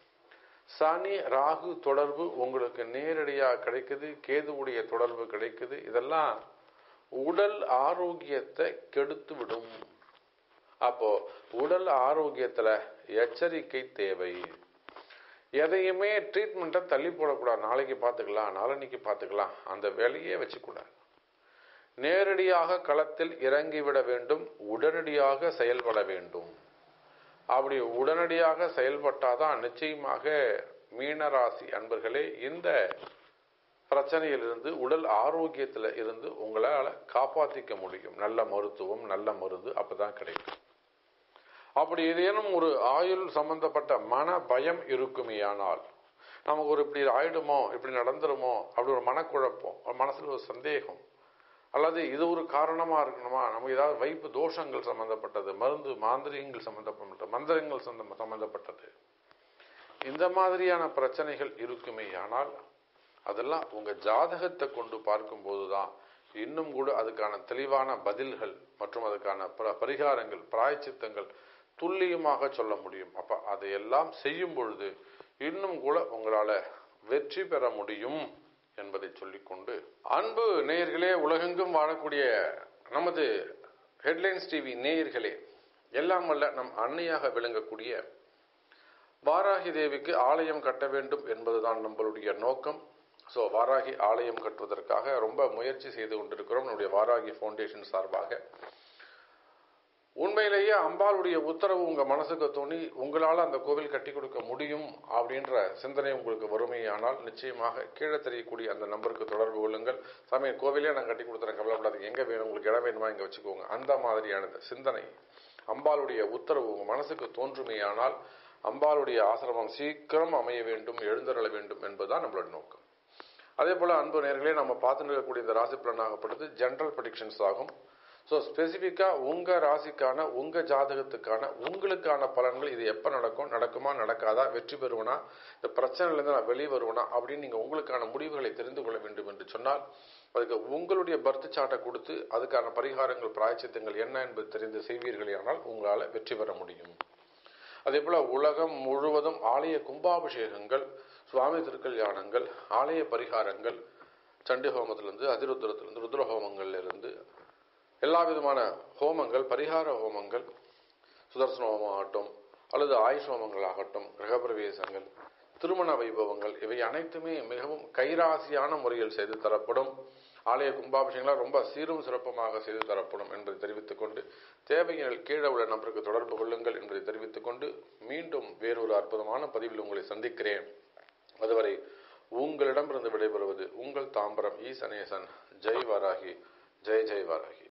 சனி ராகு தொடர்பு உங்களுக்கு நேரடியா கிடைக்குது, கேதுவுடைய தொடர்பு கிடைக்குது. இதெல்லாம் உடல் ஆரோக்கியத்தை கெடுத்து விடும். அப்போ உடல் ஆரோக்கியத்துல எச்சரிக்கை தேவை. எதையுமே ட்ரீட்மெண்ட்டை தள்ளி போடக்கூடாது. நாளைக்கு பார்த்துக்கலாம், நாளன்னைக்கு பார்த்துக்கலாம், அந்த வேலையே வச்சுக்கூடாது. நேரடியாக களத்தில் இறங்கிவிட வேண்டும், உடனடியாக செயல்பட வேண்டும். அப்படி உடனடியாக செயல்பட்டாதான் நிச்சயமாக மீனராசி அன்பர்களே இந்த பிரச்சனையிலிருந்து, உடல் ஆரோக்கியத்தில் இருந்து உங்களால் காப்பாற்றிக்க முடியும். நல்ல மருத்துவம், நல்ல மருந்து அப்பதான் கிடைக்கும். அப்படி ஏதேனும் ஒரு ஆயுள் சம்பந்தப்பட்ட மன பயம் இருக்குமேயானால், நமக்கு ஒரு இப்படி ஆயிடுமோ, இப்படி நடந்துருமோ, அப்படி ஒரு மனக்குழப்பம், மனசுல ஒரு சந்தேகம், அல்லது இது ஒரு காரணமா இருக்கணுமா, நமக்கு ஏதாவது வைப்பு தோஷங்கள் சம்பந்தப்பட்டது, மருந்து மாந்திரிகங்கள் சம்பந்தப்பட்ட மந்திரங்கள் சம்பந்தப்பட்டது, இந்த மாதிரியான பிரச்சனைகள் இருக்குமேயானால் அதெல்லாம் உங்க ஜாதகத்தை கொண்டு பார்க்கும் போதுதான் இன்னும் கூட அதுக்கான தெளிவான பதில்கள் மற்றும் அதுக்கான பரிகாரங்கள், பிராயச்சித்தங்கள் துல்லியமாக சொல்ல முடியும். அப்ப அதையெல்லாம் செய்யும் பொழுது இன்னும் கூட உங்களால வெற்றி பெற முடியும் என்பதை சொல்லிக்கொண்டு, அன்பு நேயர்களே, உலகெங்கும் வாழக்கூடிய நமது ஹெட்லைன்ஸ் டிவி நேயர்களே, எல்லாம் வல்ல நம் அன்னையாக விளங்கக்கூடிய வாராகி தேவிக்கு ஆலயம் கட்ட வேண்டும் என்பதுதான் நம்மளுடைய நோக்கம். ஸோ வாராகி ஆலயம் கட்டுவதற்காக ரொம்ப முயற்சி செய்து கொண்டிருக்கிறோம் நம்முடைய வாராகி ஃபவுண்டேஷன் சார்பாக. உண்மையிலேயே அம்பாளுடைய உத்தரவு உங்க மனசுக்கு தோணி உங்களால் அந்த கோவில் கட்டி கொடுக்க முடியும் அப்படின்ற சிந்தனை உங்களுக்கு வறுமையானால் நிச்சயமாக கீழே தெரியக்கூடிய அந்த நம்பருக்கு தொடர்பு கொள்ளுங்கள். சாமி கோவிலே நான் கட்டி கொடுத்துறேன், கவலைப்படாதீங்க, எங்க வேணும், உங்களுக்கு இடம் வேணுமா இங்க வச்சுக்கோங்க, அந்த மாதிரியான சிந்தனை அம்பாளுடைய உத்தரவு உங்க மனசுக்கு தோன்றுமையானால் அம்பாளுடைய ஆசிரமம் சீக்கிரம் அமைய வேண்டும், எழுந்தருள வேண்டும் என்பதுதான் நம்மளுடைய நோக்கம். அதே போல அன்பு நேயர்களே, நம்ம பார்த்துட்டு இருக்கக்கூடிய இந்த ராசி பலனாகப்படுது ஜெனரல் ப்ரெடிக்ஷன்ஸ் ஆகும். ஸோ ஸ்பெசிஃபிக்கா உங்க ராசிக்கான, உங்க ஜாதகத்துக்கான, உங்களுக்கான பலன்கள், இது எப்ப நடக்கும், நடக்குமா நடக்காதா, வெற்றி பெறுவனா, இந்த பிரச்சனையிலிருந்து நான் வெளியே வருவனா அப்படின்னு நீங்க உங்களுக்கான முடிவுகளை தெரிந்து கொள்ள வேண்டும் என்று சொன்னால் அதுக்கு உங்களுடைய பர்த் சார்ட்டை கொடுத்து அதுக்கான பரிகாரங்கள், பிராயச்சித்தங்கள் என்ன என்பது தெரிந்து செய்வீர்களே ஆனால் உங்களால வெற்றி பெற முடியும். அதே போல உலகம் முழுவதும் ஆலய கும்பாபிஷேகங்கள், சுவாமி திருக்கல்யாணங்கள், ஆலய பரிகாரங்கள், சண்டி ஹோமத்திலிருந்து, அதிருத்திரத்திலிருந்து, ருத்ர ஹோமங்கள்ல இருந்து எல்லா விதமான ஹோமங்கள், பரிகார ஹோமங்கள், சுதர்சன ஹோமம் ஆகட்டும் அல்லது ஆயுஷ் ஹோமங்கள் ஆகட்டும், கிரகப்பிரவேசங்கள், திருமண வைபவங்கள், இவை அனைத்துமே மிகவும் கைராசியான முறையில் செய்து தரப்படும். ஆலய கும்பாபிஷேகங்களாக ரொம்ப சீரும் சிறப்புமாக செய்து தரப்படும் என்பதை தெரிவித்துக் கொண்டு, தேவைகள் கீழே உள்ள நபருக்கு தொடர்பு கொள்ளுங்கள் என்பதை தெரிவித்துக் கொண்டு, மீண்டும் வேறொரு அற்புதமான பதிவில் உங்களை சந்திக்கிறேன். அதுவரை உங்களிடமிருந்து விடைபெறுவது உங்கள் தாம்பரம் ஈசனேசன். ஜெய் வாராகி, ஜெய் ஜெய் வாராகி.